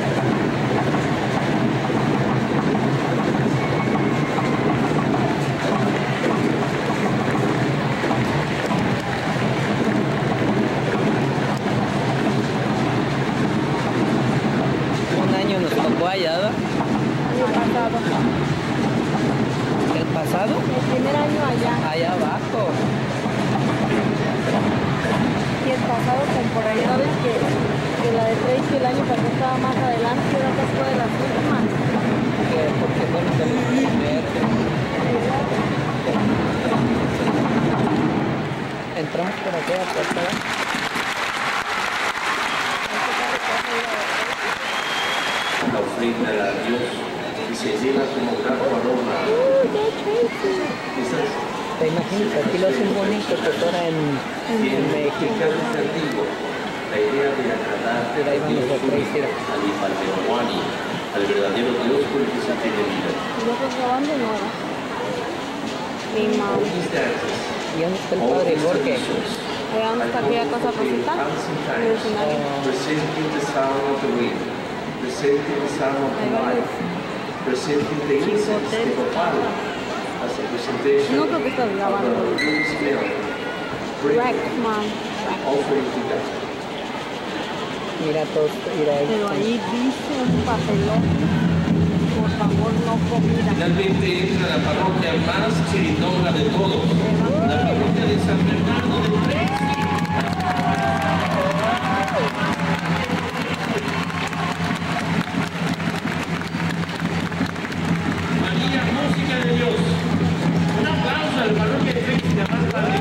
[SPEAKER 2] Un año nos tocó allá, ¿verdad? ¿El pasado?
[SPEAKER 9] El primer año allá.
[SPEAKER 2] Allá abajo.
[SPEAKER 9] Y el pasado como por allá, ¿sabes que la de Tracy el año pasado estaba más adelante, era que fue de las últimas?
[SPEAKER 2] Porque fueron de los primeros. Entramos por aquella puerta.
[SPEAKER 3] La ofrenda a Dios y se lleva como grato aroma.
[SPEAKER 2] Te imaginas, aquí lo hacen bonito, pues ahora en México.
[SPEAKER 3] La idea de agradar a Dios al Memoani, al verdadero Dios por el que se tiene vida.
[SPEAKER 9] Nosotros grabando no era. Mi mamá.
[SPEAKER 2] ¿Y dónde está el padre Jorge?
[SPEAKER 9] Allá donde está aquella cosa cosita. En el escenario.
[SPEAKER 3] Presenting the sound of the wind, presenting the sound of the light, presenting the incense de Copal, as a presentation
[SPEAKER 9] No creo que estás grabando.
[SPEAKER 3] of the good smell,
[SPEAKER 9] Correct, man.
[SPEAKER 3] offering to God.
[SPEAKER 2] Mira todos, mira ahí.
[SPEAKER 9] Pero ahí dice un papelón. Por favor, no comida.
[SPEAKER 3] Finalmente entra la parroquia más chirindonga de todos, la parroquia de San Bernardo de Tracy. María, música de Dios. Un aplauso a la parroquia de Tracy, de más padre.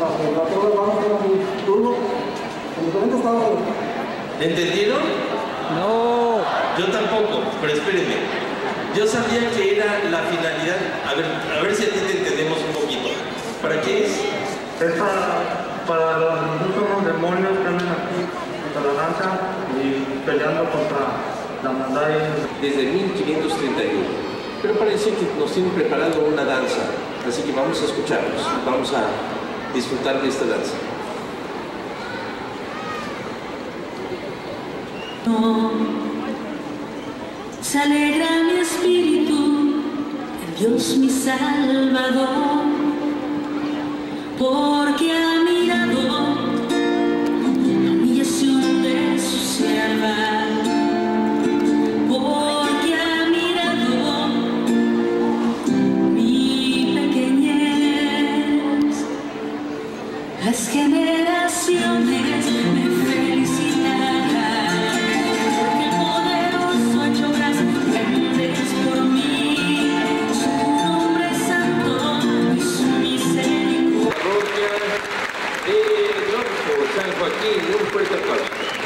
[SPEAKER 3] ¿Entendieron? No. Yo tampoco, pero espérenme. Yo sabía que era la finalidad. A ver si a ti te entendemos un poquito. ¿Para qué es?
[SPEAKER 12] Es para los muchos demonios que andan aquí contra la danza y peleando contra la maldad.
[SPEAKER 3] Desde 1531. Pero parece que nos tienen preparado una danza. Así que vamos a escucharlos. Vamos a disfrutar de esta danza.
[SPEAKER 13] Se alegra mi espíritu en Dios mi Salvador, porque ha mirado la humillación de su sierva, porque ha mirado mi pequeñez. Las generaciones me felicitan.
[SPEAKER 3] San Joaquín, un fuerte aplauso.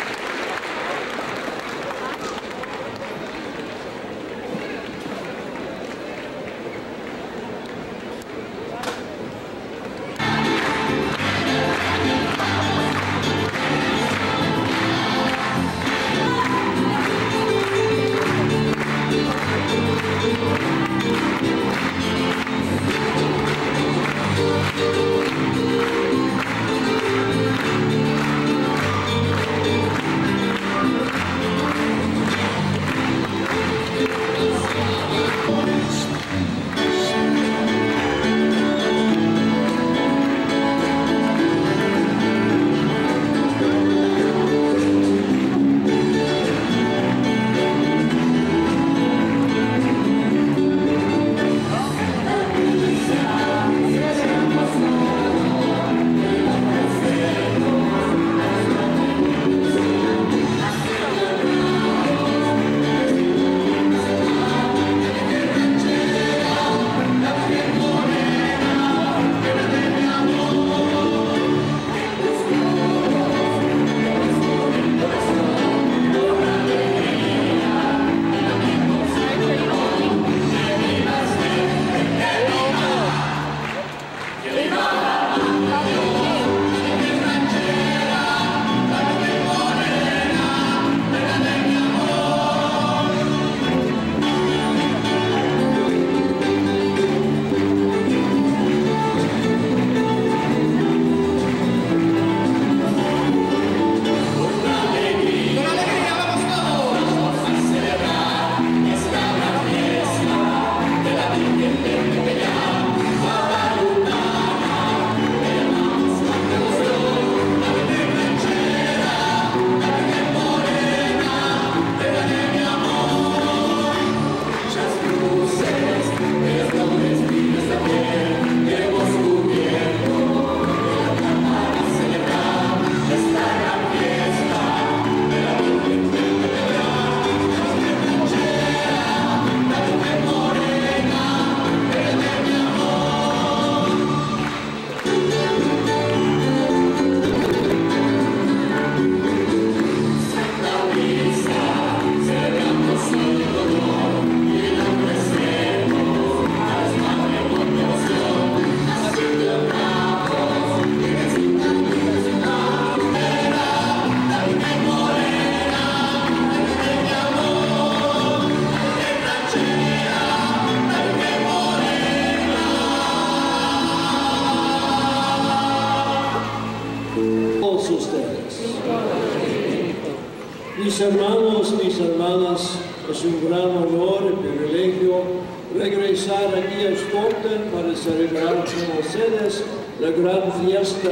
[SPEAKER 14] Mis hermanos, mis hermanas, es un gran honor y privilegio regresar aquí a Stockton para celebrar con ustedes la gran fiesta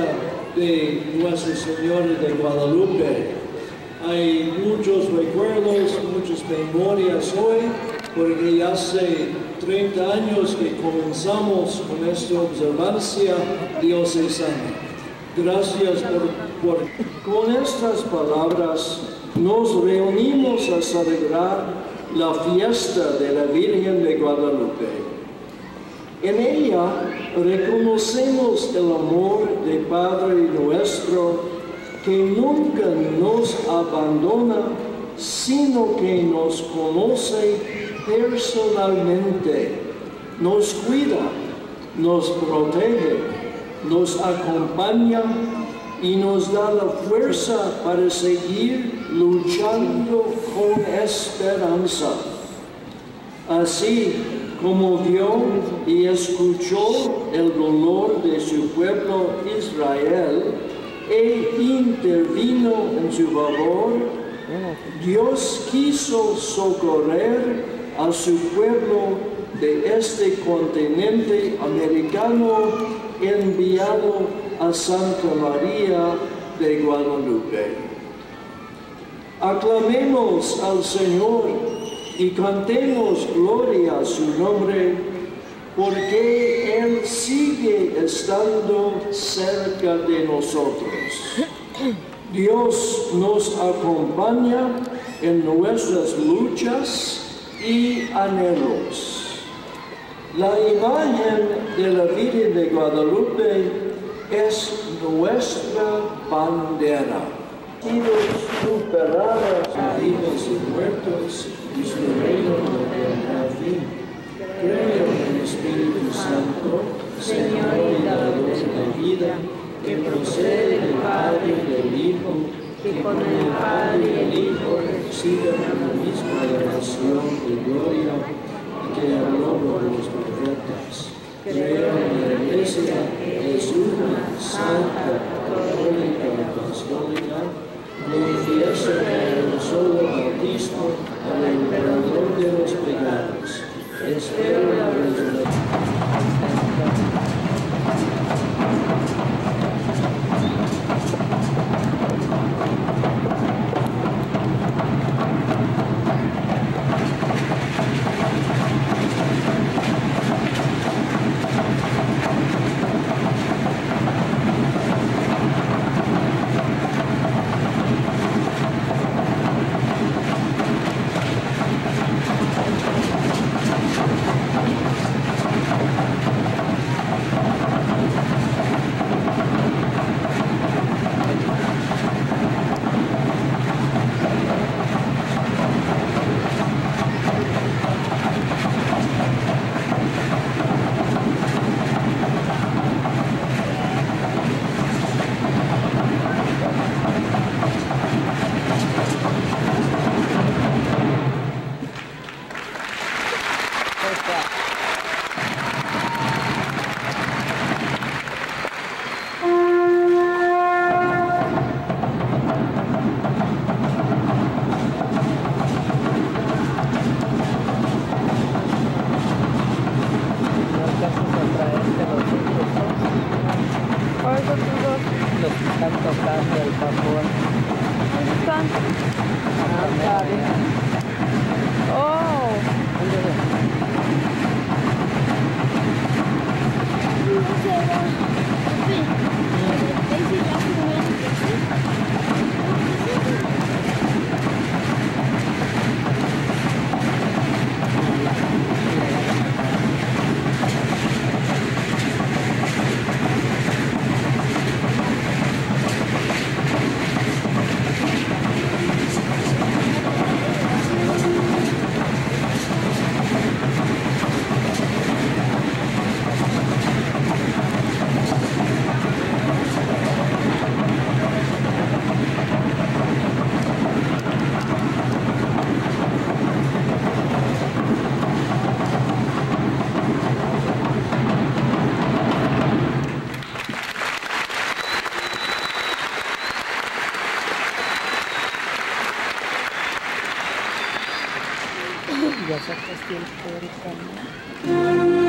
[SPEAKER 14] de Nuestro Señor de Guadalupe. Hay muchos recuerdos, muchas memorias hoy, porque hace 30 años que comenzamos con esta observancia diocesana. Gracias con estas palabras nos reunimos a celebrar la fiesta de la Virgen de Guadalupe. En ella reconocemos el amor de Padre nuestro, que nunca nos abandona, sino que nos conoce personalmente, nos cuida, nos protege, nos acompaña y nos da la fuerza para seguir luchando con esperanza. Así como vio y escuchó el dolor de su pueblo Israel e intervino en su favor, Dios quiso socorrer a su pueblo de este continente americano, enviado a Santa María de Guadalupe. Aclamemos al Señor y cantemos gloria a su nombre, porque Él sigue estando cerca de nosotros. Dios nos acompaña en nuestras luchas y anhelos. La imagen de la Virgen de Guadalupe es nuestra bandera. Sido superada sus vivos y muertos, y su reino no tendrá fin. Creo en el Espíritu Santo, Señor y dador de vida, que procede del Padre y del Hijo, que con el Padre y el Hijo reciben la misma adoración y gloria, y que habló por los profetas. Creo en la Iglesia, que es una, santa, católica y apostólica, confieso en un solo bautismo al perdón de los pecados. Espero la resurrección.
[SPEAKER 9] Ya sacaste el pobre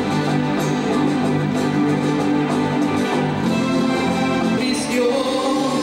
[SPEAKER 13] Visión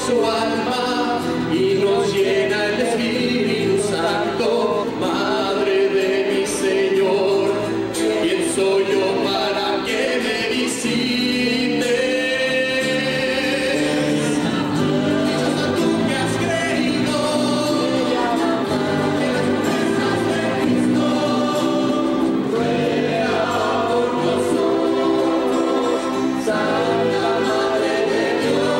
[SPEAKER 15] su alma y nos llena el Espíritu Santo. Madre de mi Señor, ¿quién soy yo para que me visites? Hasta tú que has creído en las promesas de Cristo, ruega por nosotros, Santa Madre de Dios.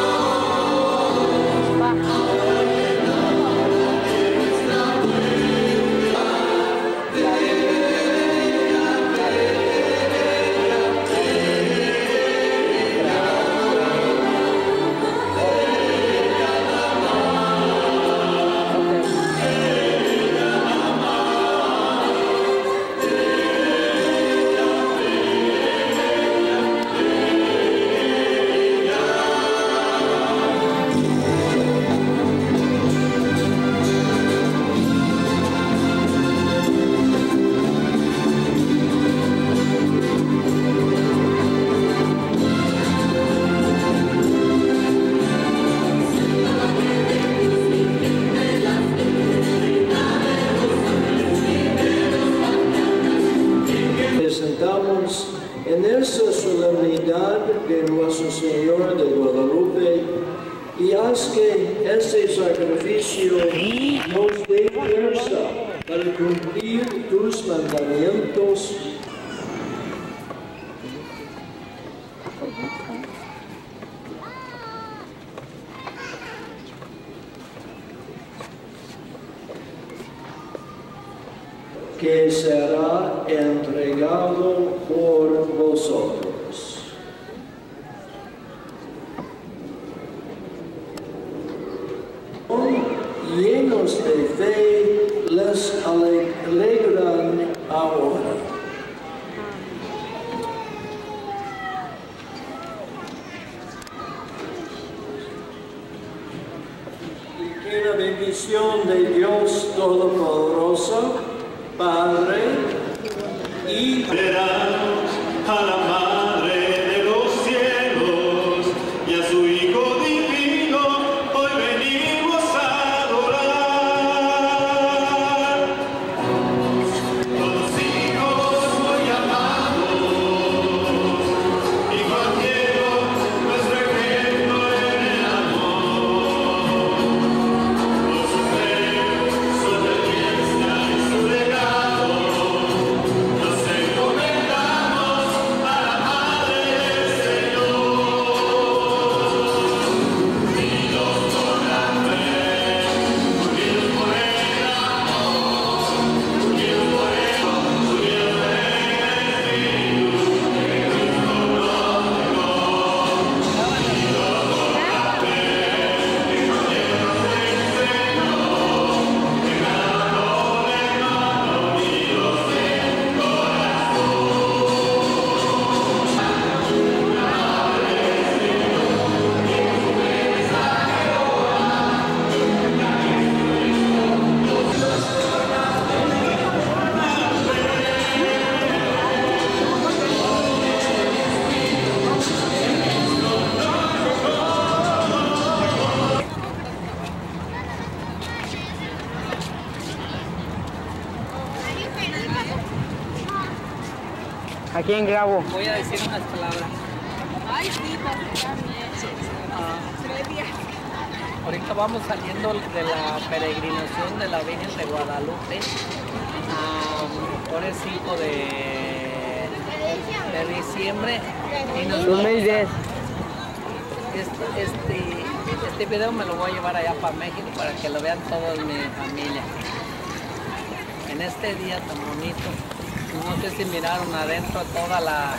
[SPEAKER 14] Presentamos en esta solemnidad de Nuestro Señor de Guadalupe y haz que este sacrificio nos dé fuerza para cumplir tus mandamientos. Que será entregado por vosotros. Llenos de fe, les alegran ahora. Y que la bendición de Dios Todopoderoso, Padre y
[SPEAKER 16] Veramos a la Madre de los cielos y a su Hijo divino, hoy venimos a adorar. Todos hijos muy amados, y cualquiera nuestro ejemplo en el amor. Por su fe, su obediencia y su legado, nos encomendamos a la Madre del Señor. Unidos por la fe, unidos por el amor, unidos por el amor, unidos por el Espíritu, que Cristo nos legó. Unidos por la fe, que nos lleva del Señor, de mano en mano, unidos en corazón.
[SPEAKER 2] ¿A quién grabo? Voy a decir unas palabras.
[SPEAKER 5] Ay, sí,
[SPEAKER 2] Ahorita vamos saliendo de la peregrinación de la Virgen de Guadalupe por el 5 de diciembre. Y nos vamos este video me lo voy a llevar allá para México para que lo vean toda mi familia. En este día tan bonito, no sé si miraron adentro toda la...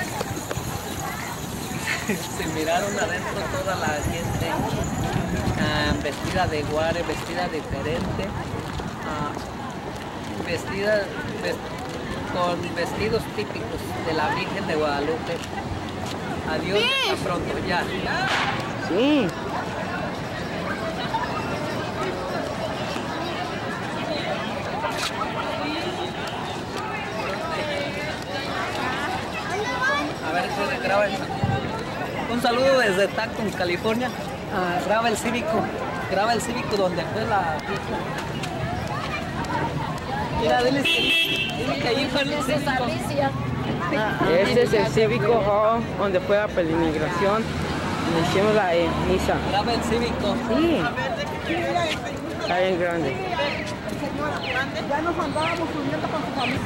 [SPEAKER 2] se miraron adentro toda la gente vestida de guare, vestida diferente, con vestidos típicos de la Virgen de Guadalupe. Adiós, hasta pronto, ya. Sí. A ver, graba eso. Un saludo desde Tacton, California. Graba el cívico donde fue la fiesta. Mira, dile que ahí fue el cívico.
[SPEAKER 17] Este es el Cívico Hall donde fue la pelimigración. Hicimos la misa.
[SPEAKER 2] Graba el cívico.
[SPEAKER 17] Sí. Está bien grande.
[SPEAKER 9] Ya nos andábamos subiendo con su familia.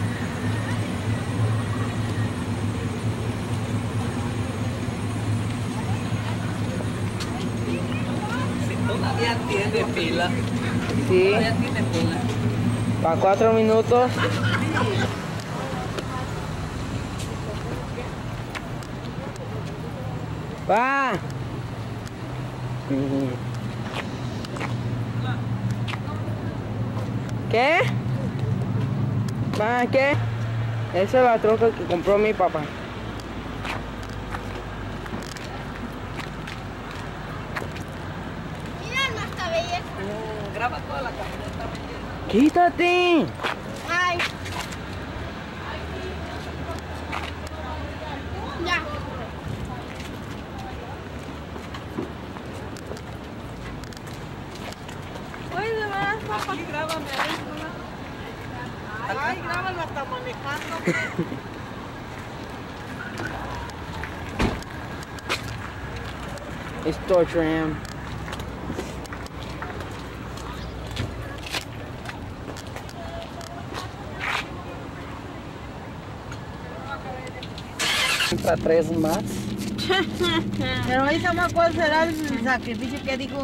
[SPEAKER 2] Todavía tiene pila.
[SPEAKER 17] Sí.
[SPEAKER 2] Todavía tiene pila.
[SPEAKER 17] Para 4 minutos. Va. ¿Qué? Va, ¿qué? Esa es la troca que compró mi papá.
[SPEAKER 2] Graba toda la camioneta.
[SPEAKER 17] ¡Quítate!
[SPEAKER 6] Ay. Ya.
[SPEAKER 9] Oye, de verdad, papá, grábame ahí. Ay, grábalo hasta manejando.
[SPEAKER 17] It's torture.
[SPEAKER 2] Para 3 más.
[SPEAKER 9] Pero ahorita más cuál será el sacrificio que dijo.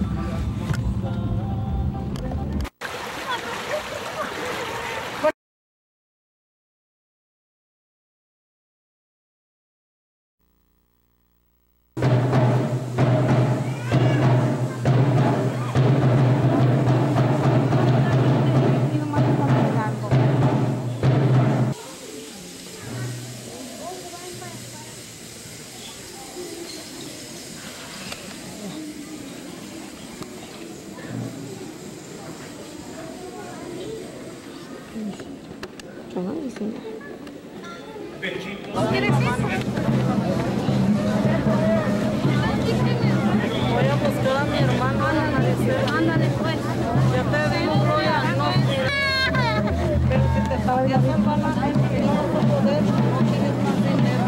[SPEAKER 9] Voy a buscar a mi hermano. Ándale, pues. Ya te digo, Gloria, no. Pero si te sabías salvar la gente que no vas a poder, no tienes más dinero.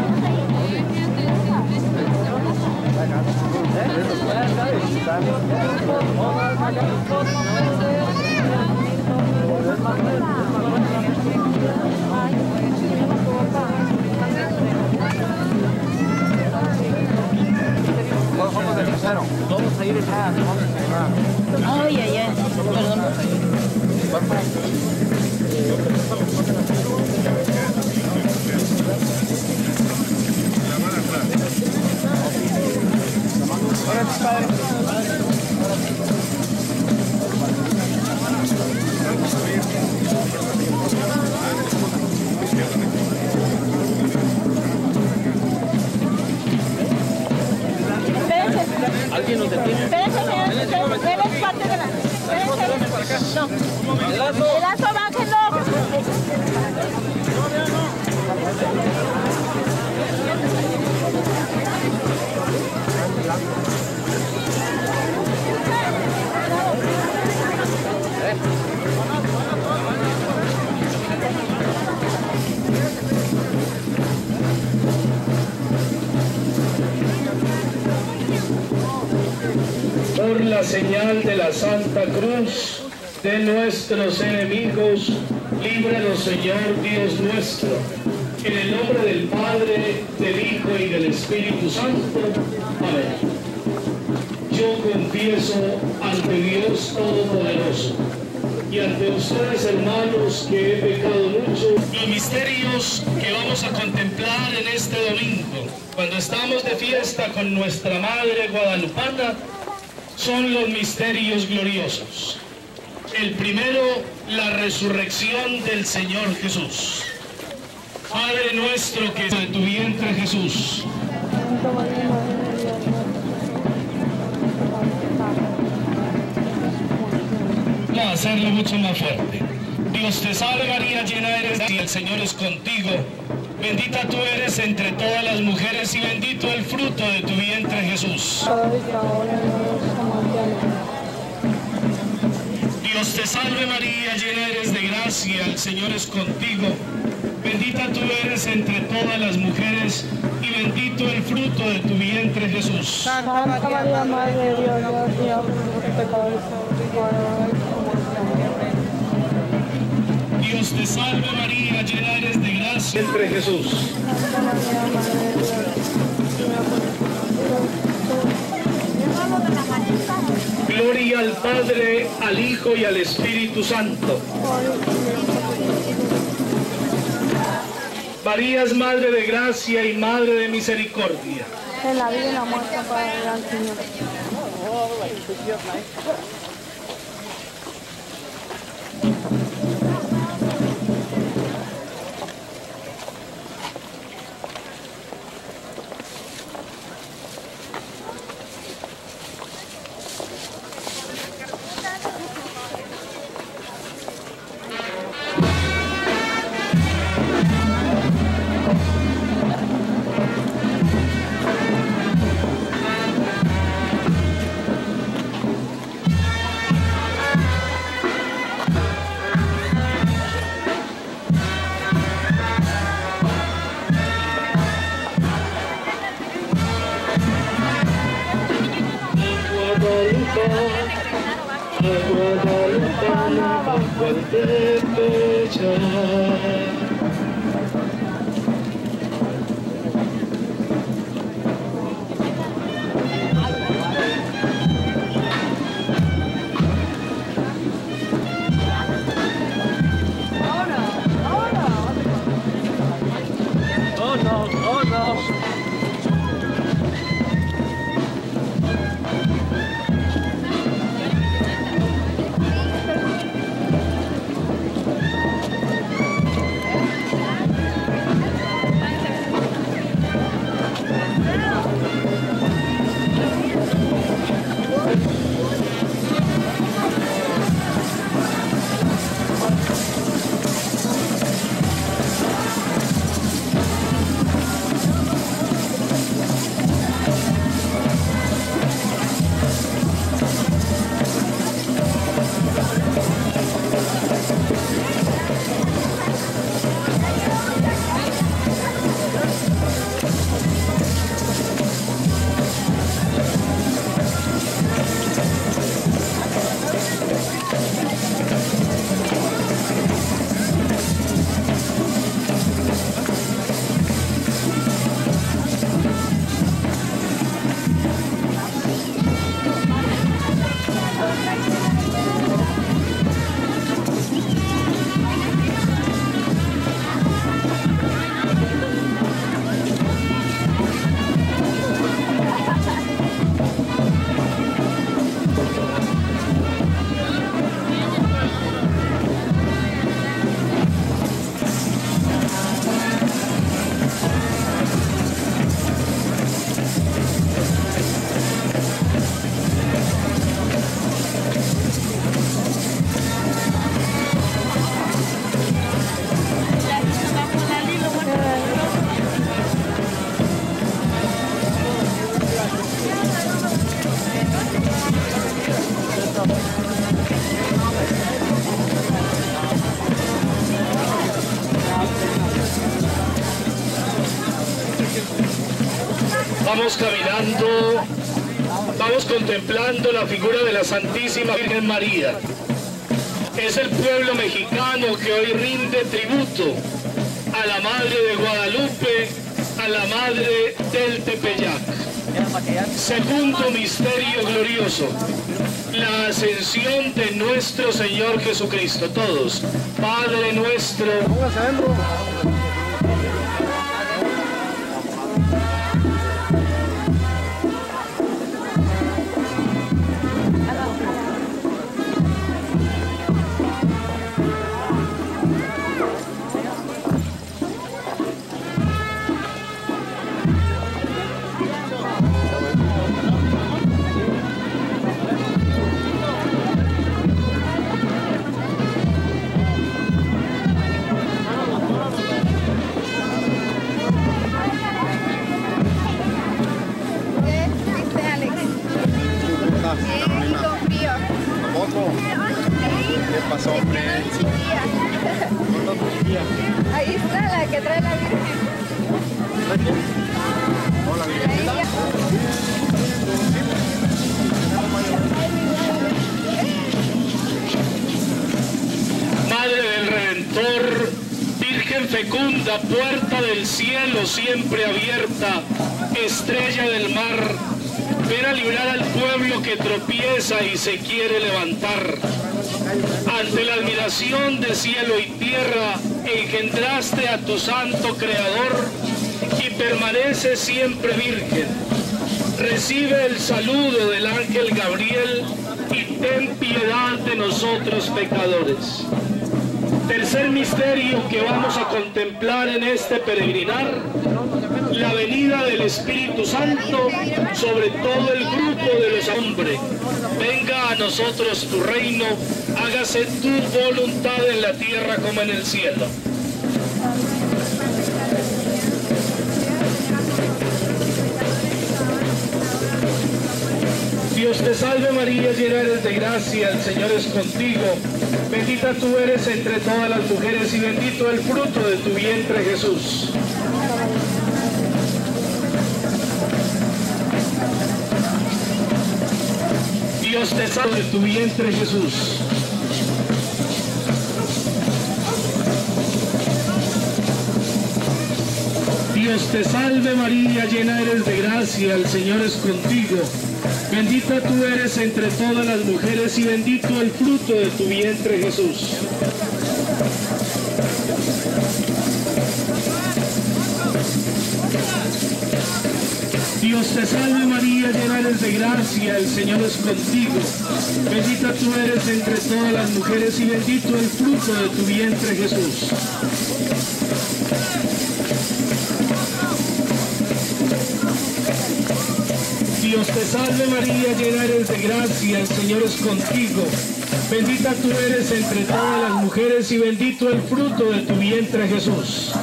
[SPEAKER 10] Vamos a ir en paz.
[SPEAKER 9] Ay, ay, ay. Perdón.
[SPEAKER 10] ¿Alguien nos detiene?
[SPEAKER 9] Espérense, señor. Eres parte de la... Espérense. No. El lazo, bájenlo.
[SPEAKER 8] Por la señal de la Santa Cruz de nuestros enemigos, líbranos, Señor Dios nuestro, en el nombre del Padre, del Hijo y del Espíritu Santo. Amén. Yo confieso ante Dios Todopoderoso y ante ustedes, hermanos, que he pecado mucho. Los misterios que vamos a contemplar en este domingo, cuando estamos de fiesta con nuestra Madre Guadalupana, son los misterios gloriosos. El primero, la resurrección del Señor Jesús. Padre nuestro que de tu vientre, Jesús. Vamos a hacerlo mucho más fuerte. Dios te salve María, llena eres de gracia, el Señor es contigo. Bendita tú eres entre todas las mujeres y bendito el fruto de tu vientre, Jesús. Dios te salve María, llena eres de gracia, el Señor es contigo. Bendita tú eres entre todas las mujeres y bendito el fruto de tu vientre, Jesús.
[SPEAKER 9] Santa María, Madre de Dios, Dios por pecadores,
[SPEAKER 8] Dios te salve María, llena eres de gracia, entre Jesús. Gloria al Padre, al Hijo y al Espíritu Santo. María es Madre de gracia y Madre de misericordia.
[SPEAKER 9] En la vida y la muerte para el gran Señor.
[SPEAKER 8] Vamos caminando, vamos contemplando la figura de la Santísima Virgen María. Es el pueblo mexicano que hoy rinde tributo a la Madre de Guadalupe, a la Madre del Tepeyac. Segundo misterio glorioso, la ascensión de nuestro Señor Jesucristo. Todos, Padre nuestro.
[SPEAKER 7] ¿Qué pasó, hombre?
[SPEAKER 5] Ahí está la que trae la Virgen.
[SPEAKER 7] Hola, Virgen.
[SPEAKER 8] Madre del Redentor, Virgen fecunda, puerta del cielo siempre abierta, estrella del mar, ven a librar al pueblo que tropieza y se quiere levantar. Ante la admiración de cielo y tierra, engendraste a tu santo creador y permanece siempre virgen. Recibe el saludo del ángel Gabriel y ten piedad de nosotros pecadores. Tercer misterio que vamos a contemplar en este peregrinar, la venida del Espíritu Santo sobre todo el grupo de los hombres. Venga a nosotros tu reino, hágase tu voluntad en la tierra como en el cielo. Dios te salve María, llena eres de gracia, el Señor es contigo. Bendita tú eres entre todas las mujeres y bendito el fruto de tu vientre Jesús. Dios te salve de tu vientre Jesús. Dios te salve María, llena eres de gracia, el Señor es contigo. Bendita tú eres entre todas las mujeres y bendito el fruto de tu vientre Jesús. Dios te salve María, llena eres de gracia, el Señor es contigo. Bendita tú eres entre todas las mujeres y bendito el fruto de tu vientre Jesús. Dios te salve María, llena eres de gracia, el Señor es contigo. Bendita tú eres entre todas las mujeres y bendito el fruto de tu vientre Jesús.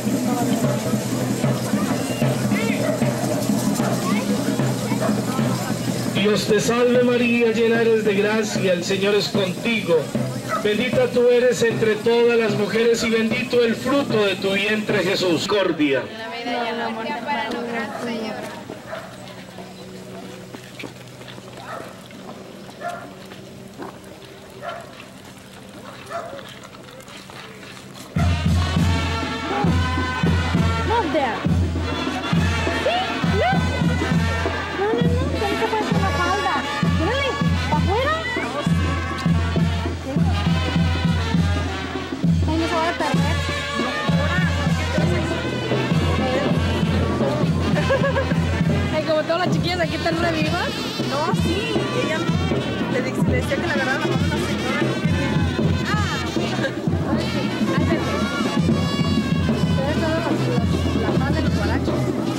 [SPEAKER 8] Dios te salve María, llena eres de gracia, el Señor es contigo. Bendita tú eres entre todas las mujeres y bendito el fruto de tu vientre Jesús. Cordia.
[SPEAKER 5] Not there.
[SPEAKER 9] Ay, como todas las chiquillas aquí están revivas.
[SPEAKER 11] No, sí, ella no. Le decía que le agarrara la mano a la señora, no quería.
[SPEAKER 9] La paz de los guarachos.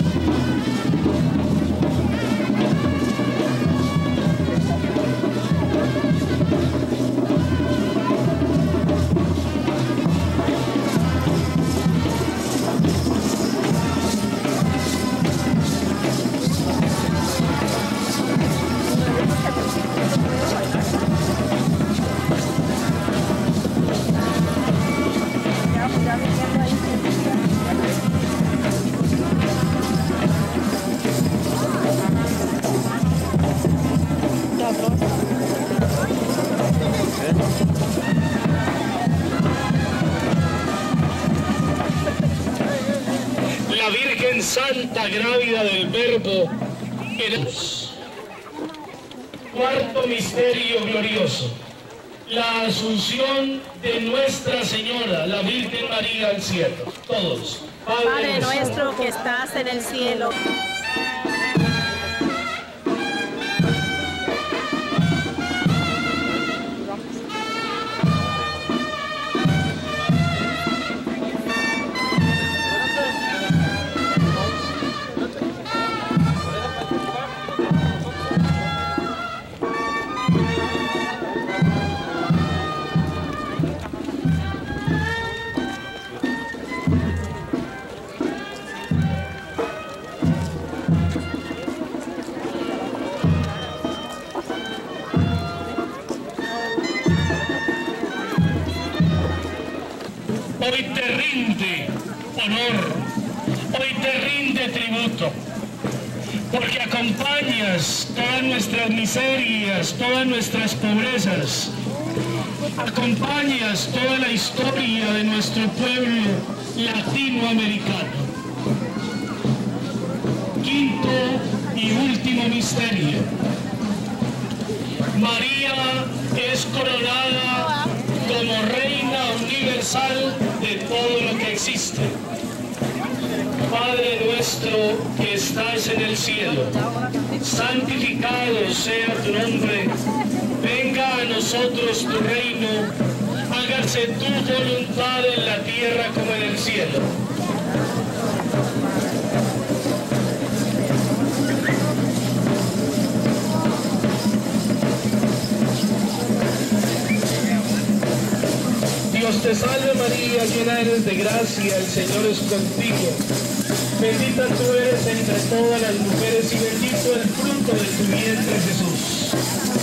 [SPEAKER 8] La Virgen Santa, grávida del Verbo, en cuarto misterio glorioso, la asunción de Nuestra Señora, la Virgen María al cielo. Todos.
[SPEAKER 11] Padre nuestro que estás en el cielo.
[SPEAKER 18] hoy te rinde honor, hoy te rinde tributo, porque acompañas todas nuestras miserias, todas nuestras pobrezas, acompañas toda la historia de nuestro pueblo latinoamericano. Quinto y último misterio. María es coronada como Reina Universal de todo lo que existe. Padre nuestro que estás en el cielo, santificado sea tu nombre, venga a nosotros tu reino, hágase tu voluntad en la tierra como en el cielo. Dios te salve María, llena eres de gracia, el Señor es contigo. Bendita tú eres entre todas las mujeres y bendito el fruto de tu vientre, Jesús.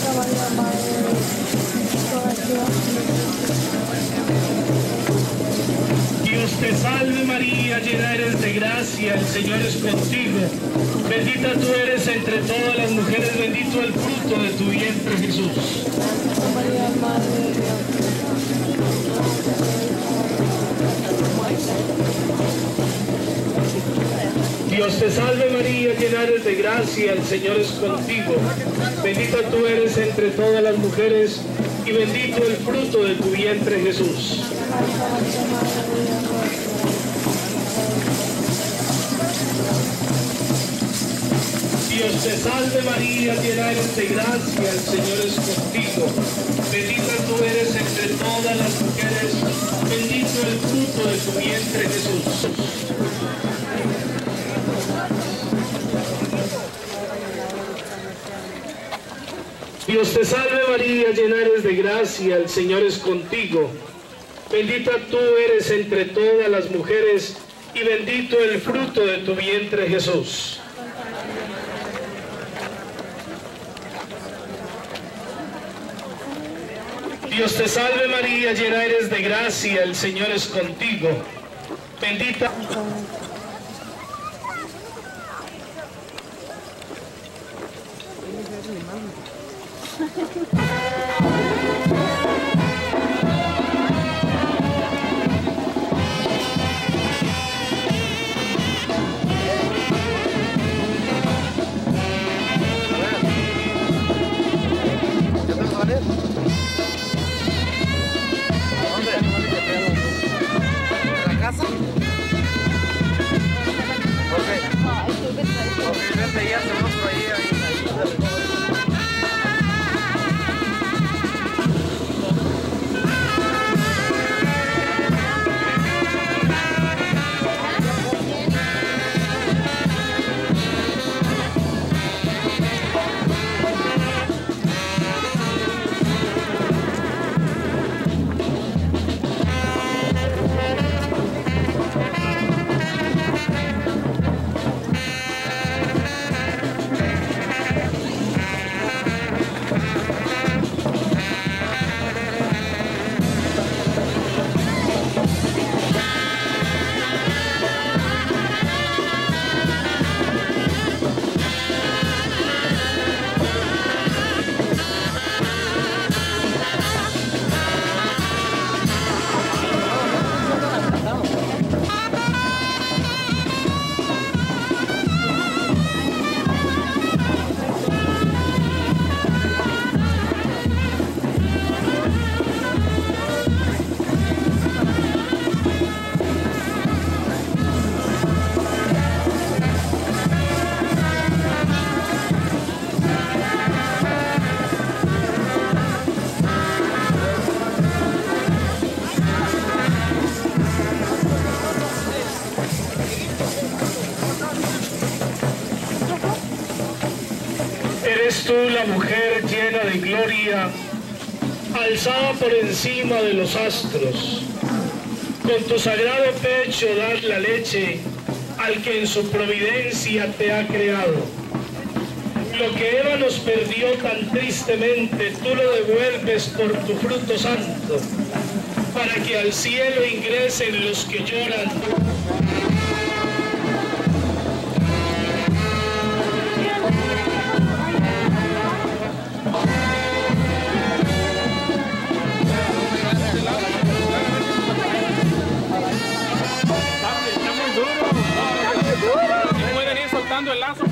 [SPEAKER 18] Dios te salve María, llena eres de gracia, el Señor es contigo. Bendita tú eres entre todas las mujeres, bendito el fruto de tu vientre, Jesús. Dios te salve María, llena eres de gracia, el Señor es contigo. Bendita tú eres entre todas las mujeres y bendito el fruto de tu vientre, Jesús. Dios te salve María, llena eres de gracia, el Señor es contigo. Bendita tú eres entre todas las mujeres, bendito el fruto de tu vientre, Jesús. Dios te salve María, llena eres de gracia, el Señor es contigo. Bendita tú eres entre todas las mujeres y bendito el fruto de tu vientre, Jesús. Dios te salve María, llena eres de gracia, el Señor es contigo. Bendita. Eres tú la mujer llena de gloria, alzada por encima de los astros. Con tu sagrado pecho das la leche al que en su providencia te ha creado. Lo que Eva nos perdió tan tristemente, tú lo devuelves por tu fruto santo. para que al cielo ingresen los que lloran.
[SPEAKER 19] Está muy duro. Pueden ir soltando el lazo.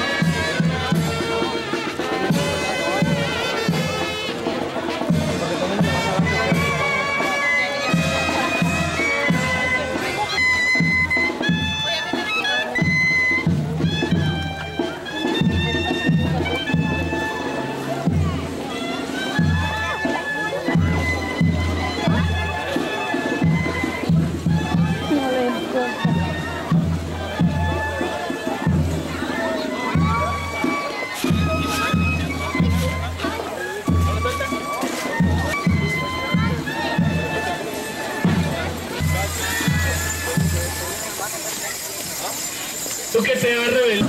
[SPEAKER 18] Tú que te has revelado.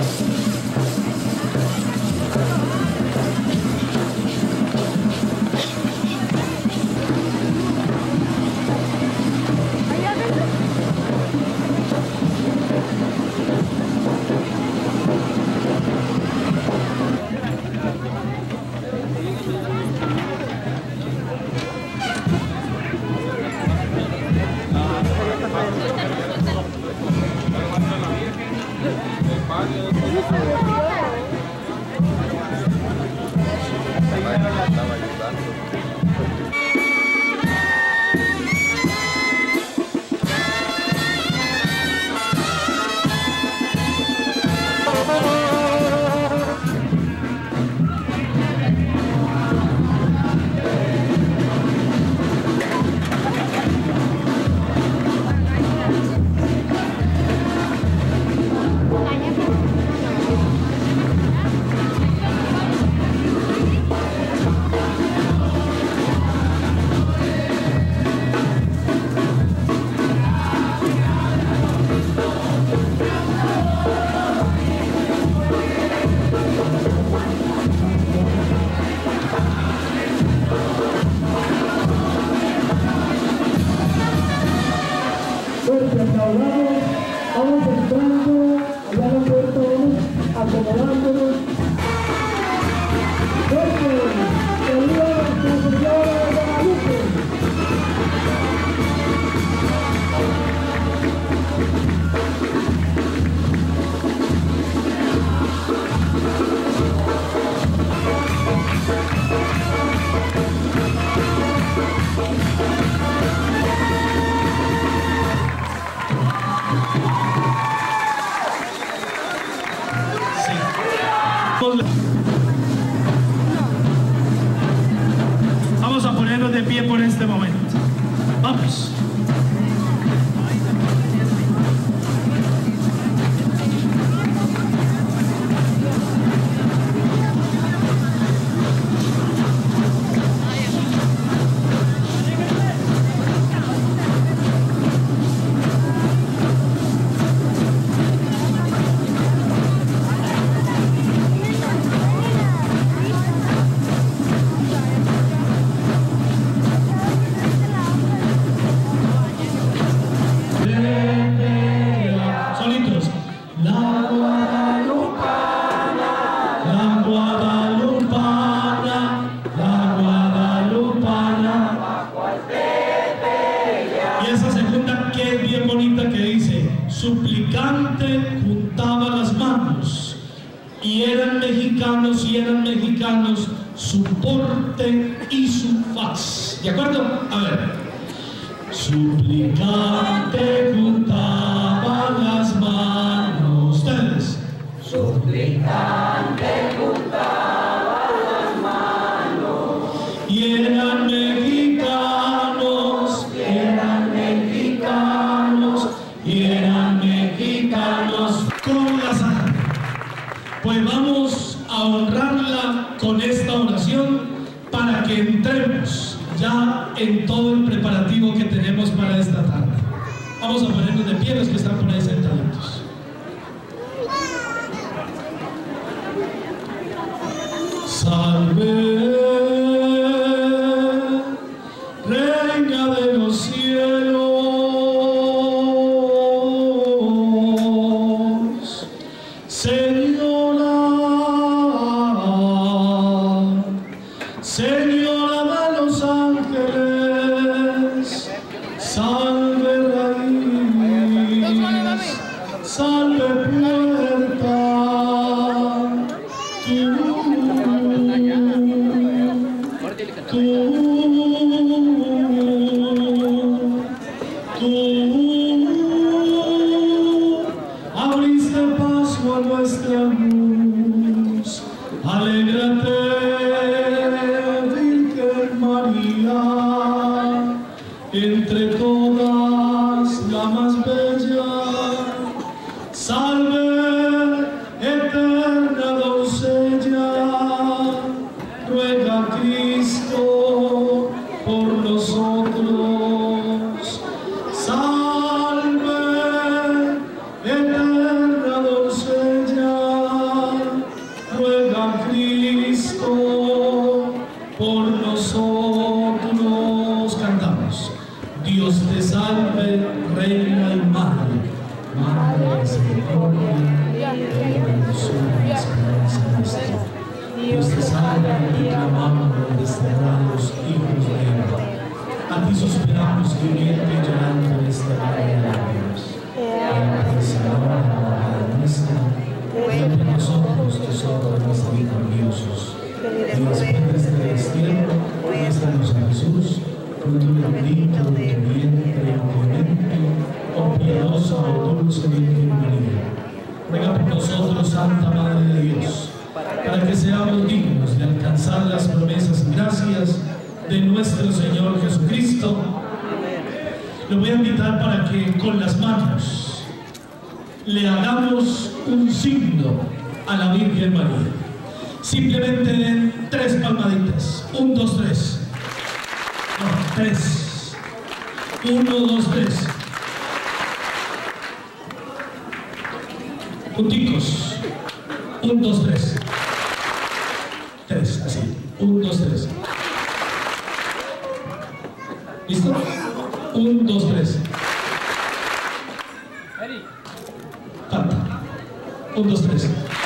[SPEAKER 20] Vamos entrando, ya la puerta vamos acomodándonos. Saludos a Nuestra Señora de Guadalupe.
[SPEAKER 18] Vamos a ponernos de pie por este momento. Vamos. Suplicante juntaba las manos y eran mexicanos su porte y su faz. ¿De acuerdo? A ver. Suplicante juntaba las manos. Ustedes.
[SPEAKER 16] Suplicante juntaba las manos
[SPEAKER 18] y eran mexicanos, con la sangre. Pues vamos a honrarla con esta oración para que entremos ya en todo el preparativo que tenemos para esta tarde. Vamos a ponernos de pie los que están por ahí sentaditos. Salve, Reina de
[SPEAKER 20] Señora de los ángeles, salve raíz, salve puerta, tú abriste paso a nuestra luz. Alégrate, Virgen María, entre todas la más bella. Salve, eterna doncella, ruega a Cristo por nosotros. Salve, eterna doncella, ruega a Cristo por nosotros. Cantamos. Dios te salve, reina y madre, madre de misericordia, dulzura y esperanza nuestra. Dios te salve, a ti clamamos los desterrados hijos de Eva. A ti suspiramos gimiendo y llorando en este valle de lágrimas. Señor, la abogada nuestra, ten de nosotros tus ojos misericordiosos. Dios Padre celestial, muéstranos a Jesús, fruto bendito de tu vientre, clemente, oh piadosa, oh dulce Virgen María. Ruega por nosotros, Santa Madre de Dios, para que seamos dignos de alcanzar las promesas y gracias de nuestro Señor Jesucristo. Le voy a invitar para que con las manos le hagamos un signo a la Virgen María. Simplemente den 3 palmaditas. 1, 2, 3. No, 3. 1, 2, 3. Punticos. 1, 2, 3. 3, así. 1, 2, 3. ¿Listo? 1, 2, 3. Canta. 1, 2, 3.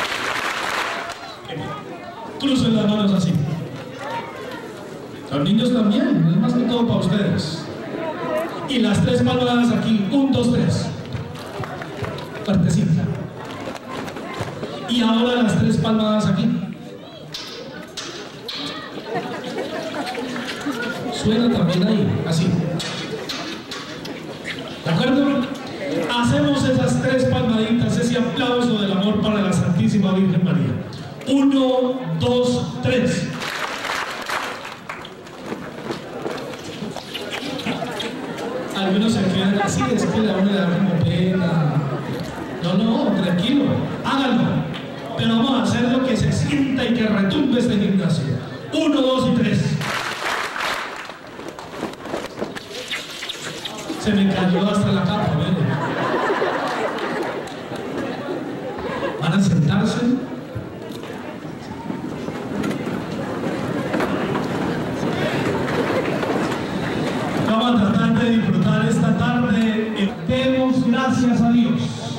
[SPEAKER 20] Crucen las manos así. Los niños también, es más que todo para ustedes. Y las 3 palmadas aquí. 1, 2, 3. Fuertecita. Y ahora las 3 palmadas aquí. Suena también ahí, así. ¿De acuerdo? Hacemos esas 3 palmaditas, ese aplauso del amor para la Santísima Virgen María. 1, 2, 3. Algunos se quedan así, es que la una le da como pena. No, tranquilo, háganlo. Pero vamos a hacer lo que se sienta y que retumbe este gimnasio. 1, 2 y 3. Se me cayó hasta la capa, ¿ven? Van a sentarse. Vamos a tratar de disfrutar esta tarde. Demos gracias a Dios.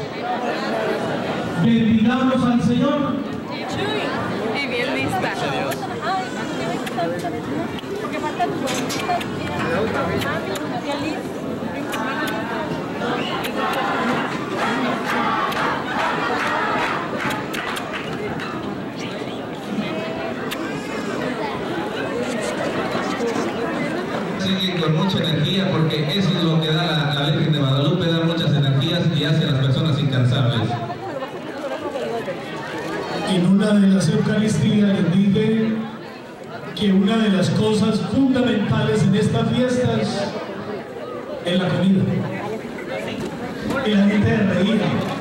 [SPEAKER 20] Bendigamos al Señor.
[SPEAKER 11] Y bien lista. Porque falta tu
[SPEAKER 10] Siguen con mucha energía porque eso es lo que da la Virgen de Guadalupe, da muchas energías y hace a las personas incansables.
[SPEAKER 20] En una de las Eucaristías les dije que una de las cosas fundamentales en estas fiestas es la comida. Y la gente reía.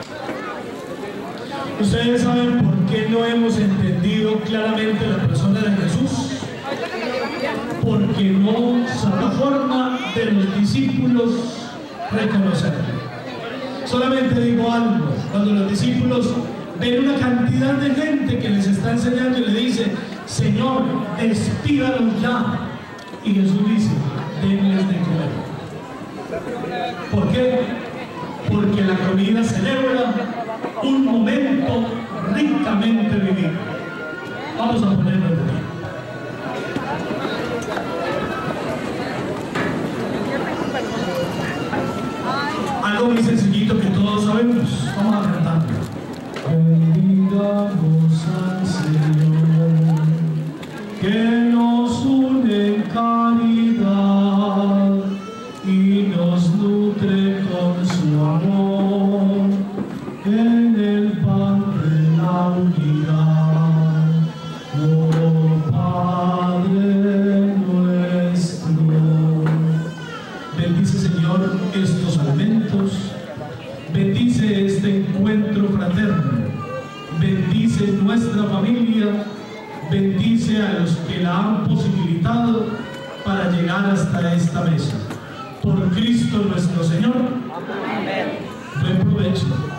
[SPEAKER 20] ¿Ustedes saben por qué no hemos entendido claramente la persona de Jesús? Porque no sabe forma de los discípulos reconocerlo. Solamente digo algo, cuando los discípulos ven una cantidad de gente que les está enseñando y le dice: Señor, despídalos ya. Y Jesús dice: denles de comer. ¿Por qué? Porque la comida celebra un momento ricamente vivido. Vamos a ponerlo en pie. transitado para llegar hasta esta mesa. Por Cristo nuestro Señor.
[SPEAKER 2] Amén.
[SPEAKER 20] Buen provecho.